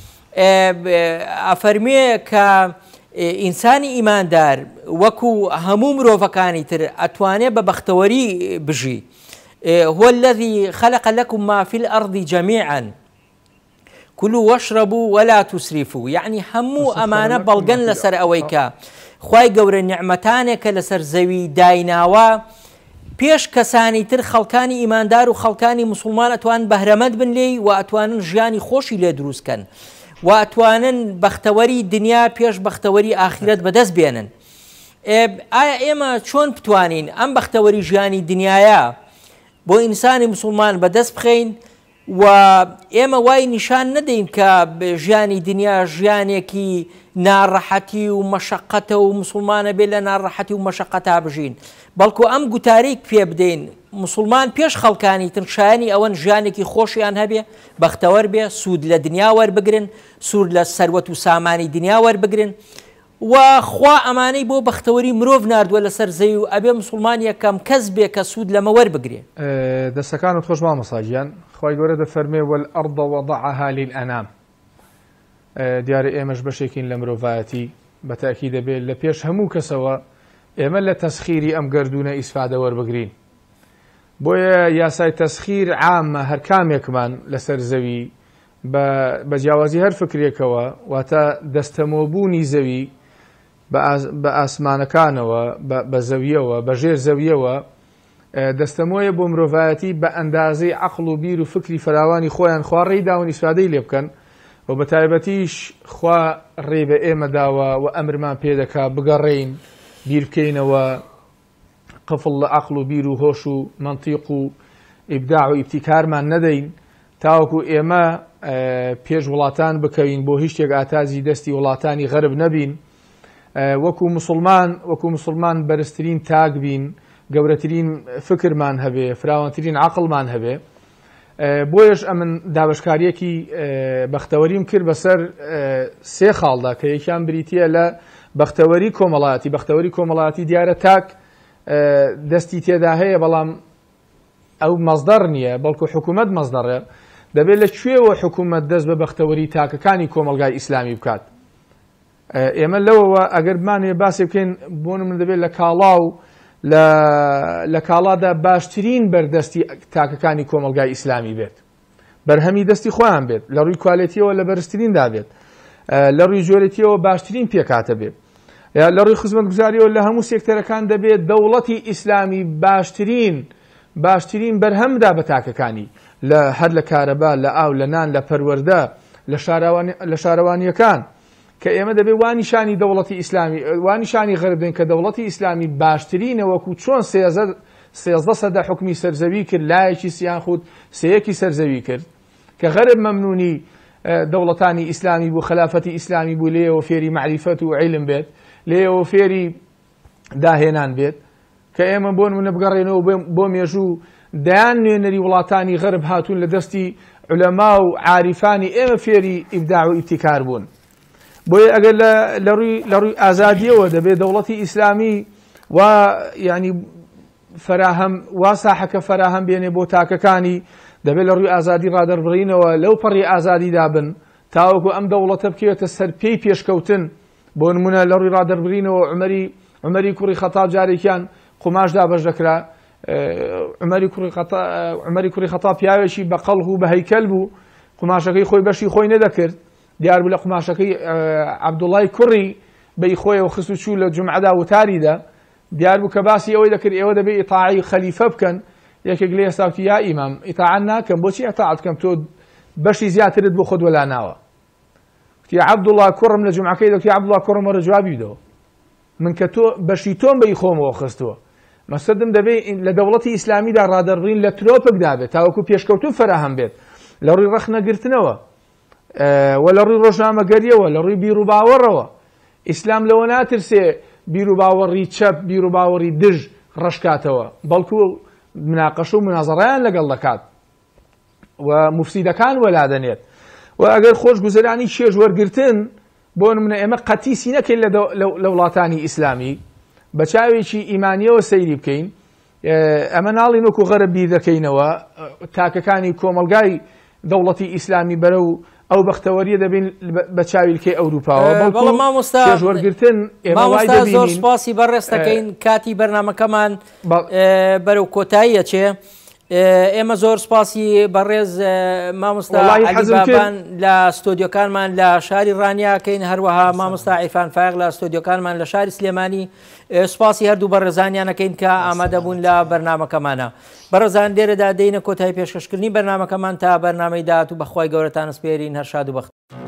ئەفەرمێ کە ئینسانی ئیماندار وەکو هەموو مرۆڤەکانی تر ئەتوانێت بە بەختەوەری بژی هو الذي خلق لكم ما في الأرض جميعا كلوا واشربوا ولا تسرفوا يعني همو أمانة بلغن لسر أويكا خواي گەورە نیعمەتانێکە لەسەر زەوی دایناوە پێش کەسانی تر خەڵکانی ئیماندار و خەڵکانی موسڵمان ئەتوان بەهرەمەند بن لێی و ئەتوانن ژیانی خۆشی لێ دروستکەن و ئەتوانن بەختەوەری دنیا پێش بەختەوەری ئاخرەت بەدەست بێنن. ئایا ئێمە چۆن بتوانین ئەم بەختەوەری ژیانی دنیاە بۆ ئینسانی موسڵمان بەدەست بخەین و ئێمە وای نیشان نەدەین کە ژیانی دنیا ژیانێکی ناڕەحەتی و مەشەقەتە و موسڵمانە بێ لە ناڕەحەتی و مەشەقەتا بژین بەڵکو ئەم گوتارێک پێ بدەین موسڵمان پێش خەڵکانی تر شایانی ئەوەن ژیانێکی خۆشیان هەبێ بەختەوەر بێ سوود لە دنیا وەربگرن سوود لە سەروەت و سامانی دنیا وەربگرن و خوا ئەمانەی بۆ بەختەوەری مرۆڤ ناردووە لەسەر زەوی و ئەبێ موسڵمان یەکەم کەس بێ کە سوود لەمە وەربگرێ. دەستەکانت خۆش مامۆستاگیان خی گەورە دەفەرمێ وەالئەرض وەضعها للئەنام دیارە ئێمەش بەشێکین لە مرۆڤایەتی بەتاکی دەبێت لە پێش هەموو کەسەوە ئێمە لە تەسخیری ئەم گەردونە ئیسفادە وەربگرین بۆیە یاسای تەسخیر عامە هەر کامێکمان لەسەر زەوی بە جیاوازی هەر فکرێکەوە واتە دەستەمۆبوونی زەوی بە ئاسمانەکانەوە بە زەویەوە بە ژێر زەویەوە دەستەمۆیە بۆ مرۆڤایەتی بە ئەندازەی عەقڵ و بیر و فکری فراوانی خۆیان خوا ڕێی داون ئیسفادەی لێ بکەن و بە تایبەتیش خوا ڕێ بە ئێمە داوە و ئەمرمان پێدەکا بگەڕێین بیر بکەینەوە قفڵ لە عەقڵ و بیر و هۆش و منتیق و ئیبداع و ئیبتیکارمان نەدەین تاوەکو ئێمە پێش وڵاتان بکەوین بۆ هیچ شتێک ئاتازی دەستی وڵاتانی غەرب نەبین وەکو مسلمان وەکو مسلمان بەرزترین تاک بین گەورەترین فکرمان هەبێ فراوانترین عەقڵمان هەبێ بۆیش ئەمن دابشکاریەکی بەختەوەریم کرد بەسەر سێ خاڵدا کە یەکیان بریتیە لە بەختەوەری کۆمەڵایەتی بەختەوەری کۆمەڵایەتی دیارە تاک دەستی تێدا هەیە بەڵام ئەو مەزدەر نییە بەڵکو حکوومەت مەزدەڕێ دەبێت لە کوێوە حکوومەت دەست بە بەختەوەری تاکەکانی کۆمەلگای ئیسلامی بکات ئێمە لەوەوە ئەگەر بمانێ باسی بکەین بۆ من دەبێت لە کاڵا و لە کاڵادا باشترین بەردەستی تاکەکانی کۆمەلگای ئیسلامی بێت بەرهەمی دەستی خۆیان بێت لە ڕووی کوالێتیەوە لە بەرزتریندا بێت لە ڕووی جۆرەتیەوە باشترین پێکاتە بێت لە ڕووی خزمەتگوزاریەوە لە هەموو سێکتەرەکان دەبێت دەوڵەتی ئیسلامی باشترین باشترین بەرهەمدا بە تاکەکانی لە هەر لە کارەبا لە ئاو لە نان لە پەروەردە لە شارەوانیەکان کە ئێمە دەبێت وانیشانی دەوڵەتی ئیسلامی وانیشانی غەرب دەین کە دەوڵەتی ئیسلامی باشترینە وەکو چۆن سێزدە سەدە حکمی سەرزەوی کرد لایەکی سیان خود سەیەکی سەرزەوی کرد کە غەرب مەمنونی دەوڵەتانی ئیسلامی بوو خلافەتی ئیسلامی بوو لێەوە فێری معریفەت و عیلم بێت لێەوە فێری داهێنان بێت کە ئێمە بۆن منە بگەڕێنەوە بۆ مێژوو دەیان نوێنەری وڵاتانی غەرب هاتوون لە دەستی عولەما و عاریفانی ئێمە فێری ئیبداع و ئیبتیکار بوون بۆیە ئەگەر لە ڕووی ئازادیەوە دەبێت دەوڵەتی ئیسلامی و ینی فراهەم وا ساحەکە فراهەم بێنێ بۆ تاکەکانی دەبێت لە ڕووی ئازادی ڕادەربڕینەوە لەو پەڕی ئازادیدا بن تاوەکو ئەم دەوڵەتە بکەوێتە سەر پێی پێشکەوتن بۆ نمونە لە ڕووی ڕادەربڕینەوە عومەری عومەری کوڕی خەتاب جارێکیان قوماشدا بەش دەکرا عومەری کوڕی خەتاب پیاوێکی بە قەڵغ و بە هەیکەل بوو قوماشەکەی خۆی بەشی خۆی نەدەکرد دیار بوو لە قوماشەکەی عەبدوڵای کوڕی بەی خۆیەوە خست و چوو لە جومعەدا وتاریدا دیار بوو کە باسی ئەوەی دەکرد ئێوە دەبێت ئیطاعی خەلیفە بکەن یەکێک لێ ئێستاوتی یا ئیمام ئیطاعەت ناکەم بۆچی ئیطاعەت بکەم تۆ بەشی زیاترت بۆ خۆت وەلا ناوە وتی عەبدوڵا کوڕم لە جومعەکەی دەوتی عەبدوڵا کوڕم وەرە جوابی بدەوە من کە تۆ بەشی تۆم بەی خۆمەوە خستووە مەسەدم دەبێت لە دەوڵەتی ئیسلامیدا ڕادەربڕین لە ترۆپکدا بێت تاوەکو پێشکەوتن فراهەم بێت لە ڕووی ڕەخنەگرتنەوە و لە ڕووی ڕۆژنامەگەریەوە لە ڕووی بیر و باوەڕەوە ئیسلام لەوە ناترسێ بیر و باوەڕی چەپ بیر و باوەڕی دژ ڕەشکاتەوە بەڵکو مناقەشە و منازەڕەیان لەگەڵ دەکات و موفسیدەکان وەلادەنێت و ئەگەر خۆشگوزەرانی چێژ وەرگرتن بۆ نمونە ئێمە قەتیسی نەکەین لە وڵاتانی ئیسلامی بە چاوێکی ئیمانیەوە سەیری بکەین ئەمە ناڵی وەکو غەربی دەکەینەوە تاکەکانی کۆمەلگای دەوڵەتی ئیسلامی بەرە و ئەو بەختەوەریە دەبین بە چاویلکەی ئەوروپاوە بەڵام مامۆستا پێشوەرگرتن مامۆستا زۆر سپاسی بەڕێز دەکەین کاتی بەرنامەکەمان بەرەو کۆتاییە چێ ئێمە زۆر سپاسی بەڕێز مامۆستا عەلی لە ستۆدیۆکانمان لە شاری ڕانیاکەین هەروەها مامۆستا عیرفان فایق لە ستۆدیۆکانمان لە شاری سلێمانی سپاسی هەردوو بەڕێزانیانەکەین کە ئامادەبوون لە بەرنامەکەمانە بەڕێزان لێرەدا دێنە کۆتایی پێشکەشکردنی بەرنامەکەمان تا بەرنامەی داهات و بەخوای گەورەتان سپێرین هەر شاد و بەخت.